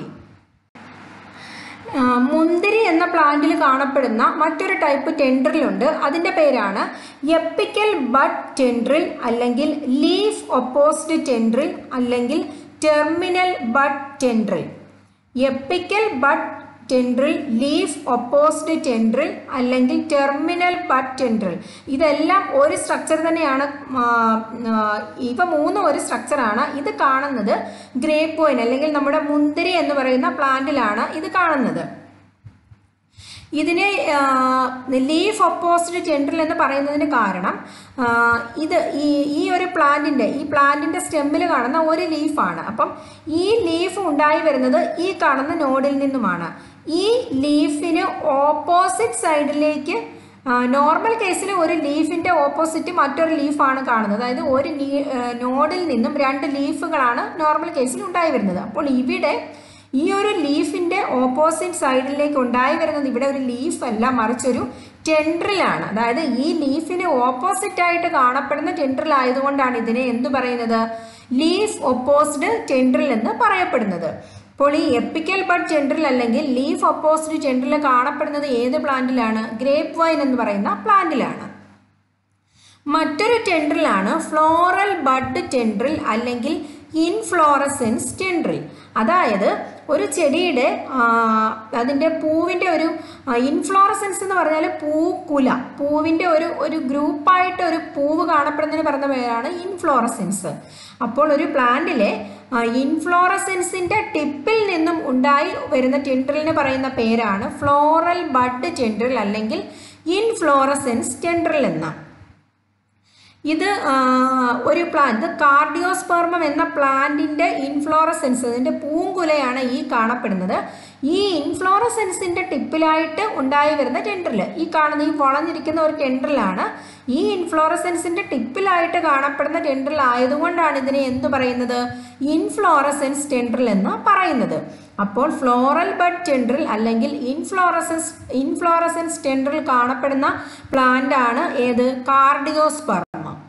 മുന്തിരി എന്ന പ്ലാന്റിൽ കാണപ്പെടുന്ന മറ്റൊരു ടൈപ്പ് ടെൻഡ്രിലുണ്ട്. അതിൻ്റെ പേരാണ് എപ്പിക്കൽ ബഡ് ടെൻഡ്രിൽ, അല്ലെങ്കിൽ ലീഫ് ഒപ്പോസ്ഡ് ടെൻഡ്രിൽ, അല്ലെങ്കിൽ terminal bud tendril. Apical bud tendril, leaf opposed tendril, അല്ലെങ്കിൽ ടെർമിനൽ ബഡ് ടെൻഡ്രിൽ. ഇതെല്ലാം ഒരു സ്ട്രക്ചർ തന്നെയാണ്. ഇവ മൂന്നും ഒരു സ്ട്രക്ചറാണ്. ഇത് കാണുന്നത് ഗ്രേപ്പ് വൈൻ അല്ലെങ്കിൽ നമ്മുടെ മുന്തിരി എന്ന് പറയുന്ന പ്ലാന്റിലാണ് ഇത് കാണുന്നത്. ഇതിനെ ലീഫ് ഒപ്പോസ്ഡ് ടെൻഡ്രിൽ എന്ന് പറയുന്നതിന് കാരണം ഇത് ഈ ഈ ഒരു പ്ലാന്റിൻ്റെ ഈ പ്ലാന്റിൻ്റെ സ്റ്റെമ്മിൽ കാണുന്ന ഒരു ലീഫാണ്. അപ്പം ഈ ലീഫ് ഉണ്ടായി വരുന്നത് ഈ കാണുന്ന നോഡിൽ നിന്നുമാണ്. ഈ ലീഫിന് ഓപ്പോസിറ്റ് സൈഡിലേക്ക് നോർമൽ കേസിൽ ഒരു ലീഫിൻ്റെ ഓപ്പോസിറ്റ് മറ്റൊരു ലീഫാണ് കാണുന്നത്. അതായത് ഒരു നോഡിൽ നിന്നും രണ്ട് ലീഫുകളാണ് നോർമൽ കേസിൽ ഉണ്ടായി വരുന്നത്. അപ്പോൾ ഇവിടെ ഈ ഒരു ലീഫിൻ്റെ ഓപ്പോസിറ്റ് സൈഡിലേക്ക് ഉണ്ടായി വരുന്നത് ഇവിടെ ഒരു ലീഫ് അല്ല, മറിച്ചൊരു ടെൻഡ്രിലാണ്. അതായത് ഈ ലീഫിന് ഓപ്പോസിറ്റ് ആയിട്ട് കാണപ്പെടുന്ന ടെൻഡ്രിൽ ആയതുകൊണ്ടാണ് ഇതിനെ എന്ത് പറയുന്നത്, ലീഫ് ഒപ്പോസ്ഡ് ടെൻഡ്രിൽ എന്ന് പറയപ്പെടുന്നത്. അപ്പോൾ ഈ എപ്പിക്കൽ ബഡ് ടെൻഡ്രിൽ അല്ലെങ്കിൽ ലീഫ് ഒപ്പോസ്ഡ് ടെൻഡ്രിൽ കാണപ്പെടുന്നത് ഏത് പ്ലാന്റിലാണ്, ഗ്രേപ്പ് വൈൻ എന്ന് പറയുന്ന പ്ലാന്റിലാണ്. മറ്റൊരു ടെൻഡ്രിലാണ് ഫ്ലോറൽ ബഡ് ടെൻഡ്രിൽ അല്ലെങ്കിൽ ഇൻഫ്ലോറസെൻസ് ടെൻഡ്രിൽ. അതായത് ഒരു ചെടിയുടെ അതിൻ്റെ പൂവിൻ്റെ ഒരു ഇൻഫ്ലോറസെൻസ് എന്ന് പറഞ്ഞാൽ പൂക്കുല, പൂവിൻ്റെ ഒരു ഒരു ഗ്രൂപ്പായിട്ട് ഒരു പൂവ് കാണപ്പെടുന്നതിന് പറയുന്ന പേരാണ് ഇൻഫ്ലോറസെൻസ്. അപ്പോൾ ഒരു പ്ലാന്റിലെ ഇൻഫ്ലോറസെൻസിൻ്റെ ടിപ്പിൽ നിന്നും ഉണ്ടായി വരുന്ന ടെൻഡ്രിലിന് പറയുന്ന പേരാണ് ഫ്ലോറൽ ബഡ് ടെൻഡ്രിൽ അല്ലെങ്കിൽ ഇൻഫ്ലോറസെൻസ് ടെൻഡ്രിൽ എന്ന. ഇത് ഒരു പ്ലാന്റ് കാർഡിയോസ്പെർമം എന്ന പ്ലാന്റിൻ്റെ ഇൻഫ്ലോറസെൻസ്, ഇതിൻ്റെ പൂങ്കുലയാണ് ഈ കാണപ്പെടുന്നത്. ഈ ഇൻഫ്ലോറസെൻസിൻ്റെ ടിപ്പിലായിട്ട് ഉണ്ടായി വരുന്ന ടെൻഡ്രിൽ, ഈ കാണുന്ന ഈ വളഞ്ഞിരിക്കുന്ന ഒരു ടെൻഡ്രിലാണ്. ഈ ഇൻഫ്ലോറസെൻസിൻ്റെ ടിപ്പിലായിട്ട് കാണപ്പെടുന്ന ടെൻഡ്രിൽ ആയതുകൊണ്ടാണ് ഇതിനെ എന്ത് പറയുന്നത്, ഇൻഫ്ലോറസെൻസ് ടെൻഡ്രിൽ എന്ന് പറയുന്നത്. അപ്പോൾ ഫ്ലോറൽ ബഡ് ടെൻഡ്രിൽ അല്ലെങ്കിൽ ഇൻഫ്ലോറസെൻസ് ഇൻഫ്ലോറസെൻസ് ടെൻഡ്രിൽ കാണപ്പെടുന്ന പ്ലാന്റ് ആണ് ഏത്, കാർഡിയോസ്പെർമം.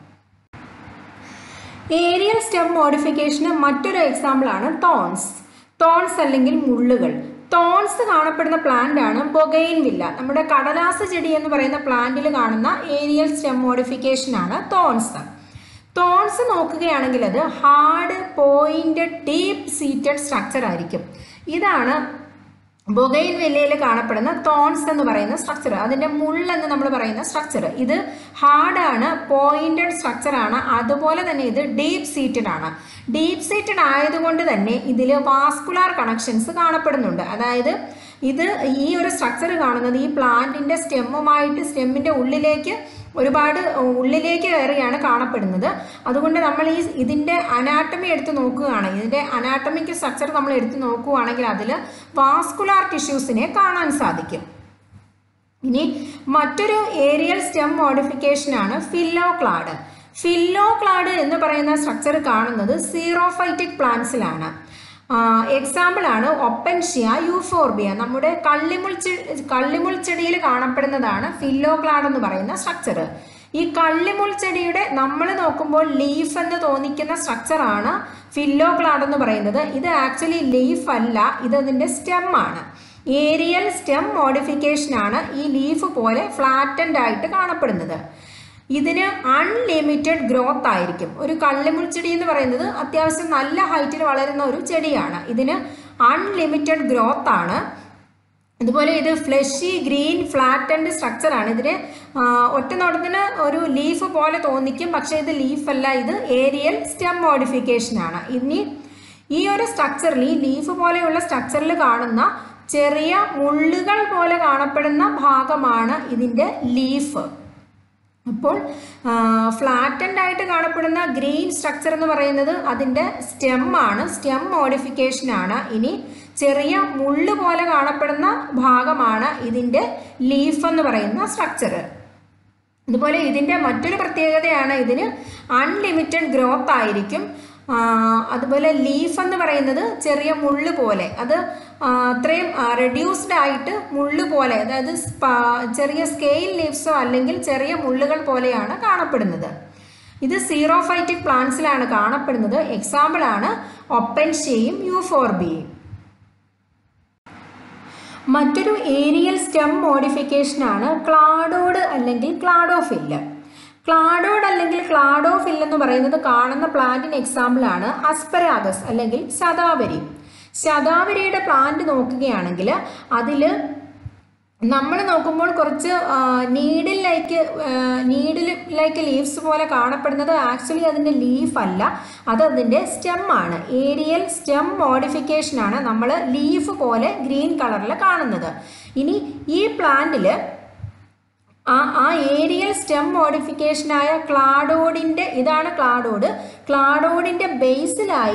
ഏരിയൽ സ്റ്റെം മോഡിഫിക്കേഷന് മറ്റൊരു എക്സാമ്പിൾ ആണ് തോൺസ്. തോൺസ് അല്ലെങ്കിൽ മുള്ളുകൾ. തോൺസ് കാണപ്പെടുന്ന പ്ലാന്റ് ആണ് ബൊഗെയിൻവില്ല. നമ്മുടെ കടലാസ് ചെടി എന്ന് പറയുന്ന പ്ലാന്റിൽ കാണുന്ന ഏരിയൽ സ്റ്റെം മോഡിഫിക്കേഷൻ ആണ് തോൺസ്. തോൺസ് നോക്കുകയാണെങ്കിൽ അത് hard pointed deep seated structure ആയിരിക്കും. ഇതാണ് ബൊഗെയിൻവില്ലയിൽ കാണപ്പെടുന്ന തോൺസ് എന്ന് പറയുന്ന സ്ട്രക്ചർ, അതിൻ്റെ മുള്ളെന്ന് നമ്മൾ പറയുന്ന സ്ട്രക്ചർ. ഇത് ഹാർഡാണ്, പോയിന്റഡ് സ്ട്രക്ചറാണ്, അതുപോലെ തന്നെ ഇത് ഡീപ്പ് സീറ്റഡ് ആണ്. ഡീപ്പ് സീറ്റഡ് ആയതുകൊണ്ട് തന്നെ ഇതിൽ വാസ്കുലാർ കണക്ഷൻസ് കാണപ്പെടുന്നുണ്ട്. അതായത് ഇത് ഈ ഒരു സ്ട്രക്ചർ കാണുന്നത് ഈ പ്ലാന്റിൻ്റെ സ്റ്റെമ്മുമായിട്ട് സ്റ്റെമ്മിൻ്റെ ഉള്ളിലേക്ക് ഒരുപാട് ഉള്ളിലേക്ക് കയറിയാണ് കാണപ്പെടുന്നത്. അതുകൊണ്ട് നമ്മൾ ഈ ഇതിൻ്റെ അനാട്ടമി എടുത്ത് നോക്കുകയാണ്, ഇതിൻ്റെ അനാട്ടമിക് സ്ട്രക്ചർ നമ്മൾ എടുത്ത് നോക്കുകയാണെങ്കിൽ അതിൽ വാസ്കുലാർ ടിഷ്യൂസിനെ കാണാൻ സാധിക്കും. ഇനി മറ്റൊരു ഏരിയൽ സ്റ്റെം മോഡിഫിക്കേഷനാണ് ഫില്ലോക്ലാഡ്. ഫില്ലോക്ലാഡ് എന്ന് പറയുന്ന സ്ട്രക്ചർ കാണുന്നത് സീറോഫൈറ്റിക് പ്ലാന്റ്സിലാണ്. എക്സാമ്പിൾ ആണ് ഒപ്പൻഷ്യ യൂഫോർബിയ. നമ്മുടെ കള്ളിമുൾ കള്ളിമുൾ ചെടിയിൽ കാണപ്പെടുന്നതാണ് ഫില്ലോക്ലാഡ് എന്ന് പറയുന്ന സ്ട്രക്ചർ. ഈ കള്ളിമുൾ ചെടിയുടെ നമ്മൾ നോക്കുമ്പോൾ ലീഫ് എന്ന് തോന്നിക്കുന്ന സ്ട്രക്ചറാണ് ഫില്ലോക്ലാഡ് എന്ന് പറയുന്നത്. ഇത് ആക്ച്വലി ലീഫ് അല്ല, ഇത് അതിൻ്റെ സ്റ്റെം ആണ്. ഏരിയൽ സ്റ്റെം മോഡിഫിക്കേഷൻ ആണ് ഈ ലീഫ് പോലെ ഫ്ലാറ്റൻഡ് ആയിട്ട് കാണപ്പെടുന്നത്. ഇതിന് അൺലിമിറ്റഡ് ഗ്രോത്ത് ആയിരിക്കും. ഒരു കള്ളിമുൾ ചെടി എന്ന് പറയുന്നത് അത്യാവശ്യം നല്ല ഹൈറ്റിൽ വളരുന്ന ഒരു ചെടിയാണ്. ഇതിന് അൺലിമിറ്റഡ് ഗ്രോത്ത് ആണ്. അതുപോലെ ഇത് ഫ്ലഷി ഗ്രീൻ ഫ്ലാറ്റൻഡ് സ്ട്രക്ചറാണ്. ഇതിന് ഒറ്റ നോട്ടത്തിന് ഒരു ലീഫ് പോലെ തോന്നിക്കും, പക്ഷേ ഇത് ലീഫല്ല, ഇത് ഏരിയൽ സ്റ്റെം മോഡിഫിക്കേഷൻ ആണ്. ഇനി ഈ ഒരു സ്ട്രക്ചറിൽ, ഈ ലീഫ് പോലെയുള്ള സ്ട്രക്ചറിൽ കാണുന്ന ചെറിയ മുള്ളുകൾ പോലെ കാണപ്പെടുന്ന ഭാഗമാണ് ഇതിൻ്റെ ലീഫ്. അപ്പോൾ ഫ്ലാറ്റൻഡ് ആയിട്ട് കാണപ്പെടുന്ന ഗ്രീൻ സ്ട്രക്ചർ എന്ന് പറയുന്നത് അതിൻ്റെ സ്റ്റെം ആണ്, സ്റ്റെം മോഡിഫിക്കേഷൻ ആണ്. ഇനി ചെറിയ മുള്ളു പോലെ കാണപ്പെടുന്ന ഭാഗമാണ് ഇതിൻ്റെ ലീഫ് എന്ന് പറയുന്ന സ്ട്രക്ചർ. അതുപോലെ ഇതിൻ്റെ മറ്റൊരു പ്രത്യേകതയാണ് ഇതിന് അൺലിമിറ്റഡ് ഗ്രോത്ത് ആയിരിക്കും. അതുപോലെ ലീഫ് എന്ന് പറയുന്നത് ചെറിയ മുള്ളു പോലെ, അത് അത്രയും റെഡ്യൂസ്ഡ് ആയിട്ട് മുള്ളു പോലെ, അതായത് ചെറിയ സ്കെയിൽ ലീവ്സോ അല്ലെങ്കിൽ ചെറിയ മുള്ളുകൾ പോലെയാണ് കാണപ്പെടുന്നത്. ഇത് സീറോഫൈറ്റിക് പ്ലാന്റ്സിലാണ് കാണപ്പെടുന്നത്. എക്സാമ്പിൾ ആണ് ഒപ്പൻഷ്യയും യൂഫോർബിയയും. മറ്റൊരു ഏരിയൽ സ്റ്റെം മോഡിഫിക്കേഷൻ ആണ് ക്ലാഡോഡ് അല്ലെങ്കിൽ ക്ലാഡോഫില്ല്. ക്ലാഡോഡ് അല്ലെങ്കിൽ ക്ലാഡോഫിൽ എന്ന് പറയുന്നത് കാണുന്ന പ്ലാന്റിന് എക്സാമ്പിൾ ആണ് അസ്പരാഗസ് അല്ലെങ്കിൽ ശതാവരി. ശതാവരിയുടെ പ്ലാന്റ് നോക്കുകയാണെങ്കിൽ അതിൽ നമ്മൾ നോക്കുമ്പോൾ കുറച്ച് needle like needle like leaves പോലെ കാണപ്പെടുന്നത് ആക്ച്വലി അതിൻ്റെ ലീഫ് അല്ല, അത് അതിൻ്റെ സ്റ്റെം ആണ്. ഏരിയൽ സ്റ്റെം മോഡിഫിക്കേഷൻ ആണ് നമ്മൾ ലീഫ് പോലെ ഗ്രീൻ കളറിൽ കാണുന്നത്. ഇനി ഈ പ്ലാന്റിൽ ആ ആ ഏരിയൽ സ്റ്റെം മോഡിഫിക്കേഷനായ ക്ലാഡോഡിൻ്റെ, ഇതാണ് ക്ലാഡോഡ്, ക്ലാഡോഡിൻ്റെ ബേസിലായി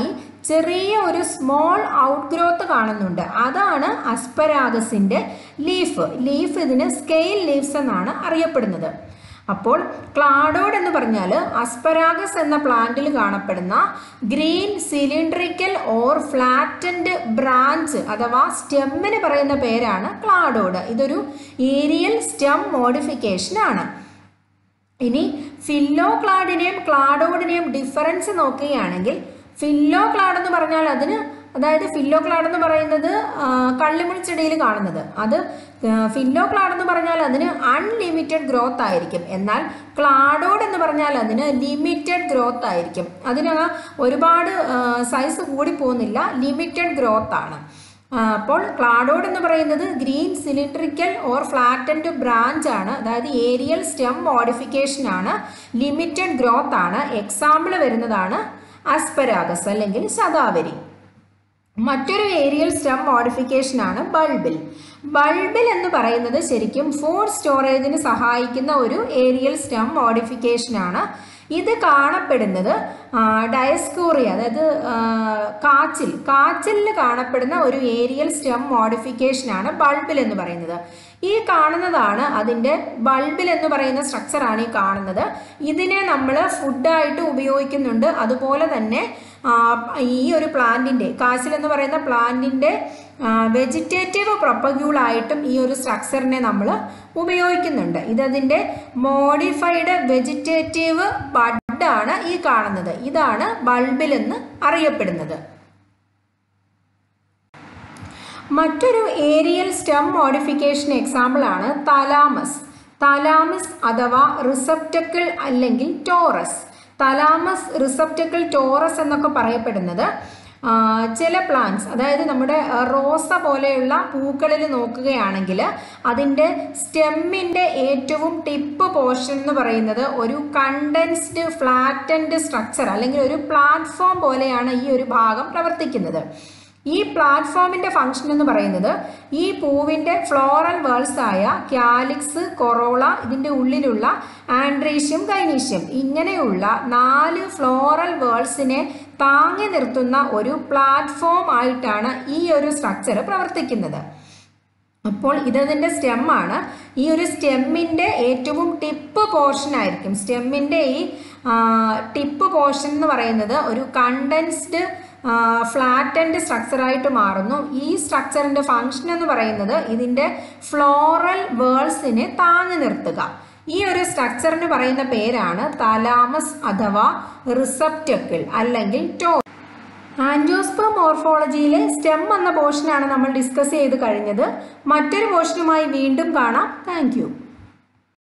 ചെറിയ ഒരു സ്മോൾ ഔട്ട് ഗ്രോത്ത് കാണുന്നുണ്ട്. അതാണ് അസ്പരാഗസിൻ്റെ ലീഫ്. ലീഫ് ഇതിന് സ്കെയിൽ ലീവ്സ് എന്നാണ് അറിയപ്പെടുന്നത്. അപ്പോൾ ക്ലാഡോഡ് എന്ന് പറഞ്ഞാൽ അസ്പരാഗസ് എന്ന പ്ലാന്റിൽ കാണപ്പെടുന്ന green cylindrical or flattened branch അഥവാ സ്റ്റെമ്മിന് പറയുന്ന പേരാണ് ക്ലാഡോഡ്. ഇതൊരു ഏരിയൽ സ്റ്റെം മോഡിഫിക്കേഷൻ ആണ്. ഇനി ഫില്ലോ ക്ലാഡിനെയും ക്ലാഡോഡിനെയും ഡിഫറൻസ് നോക്കുകയാണെങ്കിൽ ഫില്ലോ ക്ലാഡ് എന്ന് പറഞ്ഞാൽ അതിന് അതായത് ഫില്ലോ ക്ലാഡ് എന്ന് പറയുന്നത് കള്ളിമുൾച്ചെടിയിൽ കാണുന്നത്. അത് ഫില്ലോ ക്ലാഡ് എന്ന് പറഞ്ഞാൽ അതിന് അൺലിമിറ്റഡ് ഗ്രോത്ത് ആയിരിക്കും. എന്നാൽ ക്ലാഡോഡ് എന്ന് പറഞ്ഞാൽ അതിന് ലിമിറ്റഡ് ഗ്രോത്ത് ആയിരിക്കും. അതിന് ഒരുപാട് സൈസ് കൂടി പോകുന്നില്ല, ലിമിറ്റഡ് ഗ്രോത്ത് ആണ്. അപ്പോൾ ക്ലാഡോഡ് എന്ന് പറയുന്നത് green cylindrical or flattened branch ആണ്. അതായത് ഏരിയൽ സ്റ്റെം മോഡിഫിക്കേഷൻ ആണ്, ലിമിറ്റഡ് ഗ്രോത്ത് ആണ്. എക്സാമ്പിൾ വരുന്നതാണ് അസ്പരാഗസ് അല്ലെങ്കിൽ ശതാവരി. മറ്റൊരു ഏരിയൽ സ്റ്റെം മോഡിഫിക്കേഷൻ ആണ് ബൾബിൽ. ബൾബിൽ എന്ന് പറയുന്നത് ശരിക്കും ഫുഡ് സ്റ്റോറേജിന് സഹായിക്കുന്ന ഒരു ഏരിയൽ സ്റ്റെം മോഡിഫിക്കേഷൻ ആണ്. ഇത് കാണപ്പെടുന്നത് ഡയസ്കോറിയ അതായത് കാച്ചിൽ കാച്ചിലിൽ കാണപ്പെടുന്ന ഒരു ഏരിയൽ സ്റ്റെം മോഡിഫിക്കേഷൻ ആണ് ബൾബിൽ എന്ന് പറയുന്നത്. ഈ കാണുന്നതാണ് അതിൻ്റെ ബൾബിൽ എന്ന് പറയുന്ന സ്ട്രക്ചറാണ് ഈ കാണുന്നത്. ഇതിനെ നമ്മൾ ഫുഡായിട്ട് ഉപയോഗിക്കുന്നുണ്ട്. അതുപോലെ തന്നെ ഈ ഒരു പ്ലാന്റിൻ്റെ കാച്ചിൽ എന്ന് പറയുന്ന പ്ലാന്റിൻ്റെ വെജിറ്റേറ്റീവ് പ്രൊപ്പഗ്യൂളായിട്ടും ഈ ഒരു സ്ട്രക്ചറിനെ നമ്മൾ ഉപയോഗിക്കുന്നുണ്ട്. ഇതതിൻ്റെ മോഡിഫൈഡ് വെജിറ്റേറ്റീവ് ബഡാണ് ഈ കാണുന്നത്. ഇതാണ് ബൾബിൽ എന്ന് അറിയപ്പെടുന്നത്. മറ്റൊരു ഏരിയൽ സ്റ്റെം മോഡിഫിക്കേഷൻ എക്സാമ്പിൾ ആണ് തലാമസ്. തലാമസ് അഥവാ റിസപ്റ്റക്കിൾ അല്ലെങ്കിൽ ടോറസ്. തലാമസ്, റിസപ്റ്റക്കിൾ, ടോറസ് എന്നൊക്കെ പറയപ്പെടുന്നത് ചില പ്ലാന്റ്സ് അതായത് നമ്മുടെ റോസ പോലെയുള്ള പൂക്കളിൽ നോക്കുകയാണെങ്കിൽ അതിൻ്റെ സ്റ്റെമ്മിൻ്റെ ഏറ്റവും ടിപ്പ് പോർഷൻ എന്ന് പറയുന്നത് ഒരു കണ്ടൻസ്ഡ് ഫ്ലാറ്റൻഡ് സ്ട്രക്ചർ അല്ലെങ്കിൽ ഒരു പ്ലാറ്റ്ഫോം പോലെയാണ് ഈ ഒരു ഭാഗം പ്രവർത്തിക്കുന്നത്. ഈ പ്ലാറ്റ്ഫോമിൻ്റെ ഫംഗ്ഷൻ എന്ന് പറയുന്നത് ഈ പൂവിൻ്റെ ഫ്ലോറൽ വേൾസ് ആയ ക്യാലിക്സ്, കൊറോള, ഇതിൻ്റെ ഉള്ളിലുള്ള ആൻഡ്രീഷ്യം, ഗൈനീഷ്യം ഇങ്ങനെയുള്ള നാല് ഫ്ലോറൽ വേൾസിനെ താങ്ങി നിർത്തുന്ന ഒരു പ്ലാറ്റ്ഫോം ആയിട്ടാണ് ഈ ഒരു സ്ട്രക്ചർ പ്രവർത്തിക്കുന്നത്. അപ്പോൾ ഇതതിൻ്റെ സ്റ്റെമ്മാണ്. ഈ ഒരു സ്റ്റെമ്മിൻ്റെ ഏറ്റവും ടിപ്പ് പോർഷൻ ആയിരിക്കും. സ്റ്റെമ്മിൻ്റെ ഈ ടിപ്പ് പോർഷൻ എന്ന് പറയുന്നത് ഒരു കണ്ടൻസ്ഡ് ഫ്ലാറ്റൻഡ് സ്ട്രക്ചറായിട്ട് മാറുന്നു. ഈ സ്ട്രക്ചറിൻ്റെ ഫങ്ഷൻ എന്ന് പറയുന്നത് ഇതിൻ്റെ ഫ്ലോറൽ വേൾസിനെ താങ്ങി നിർത്തുക. ഈ ഒരു സ്ട്രക്ചറിന് പറയുന്ന പേരാണ് തലാമസ് അഥവാ റിസപ്റ്റക്കിൾ അല്ലെങ്കിൽ ടോ. ആൻജിയോസ്പേം മോർഫോളജിയിലെ സ്റ്റെം എന്ന പോർഷനാണ് നമ്മൾ ഡിസ്കസ് ചെയ്ത് കഴിഞ്ഞത്. മറ്റൊരു പോർഷനുമായി വീണ്ടും കാണാം. Thank U.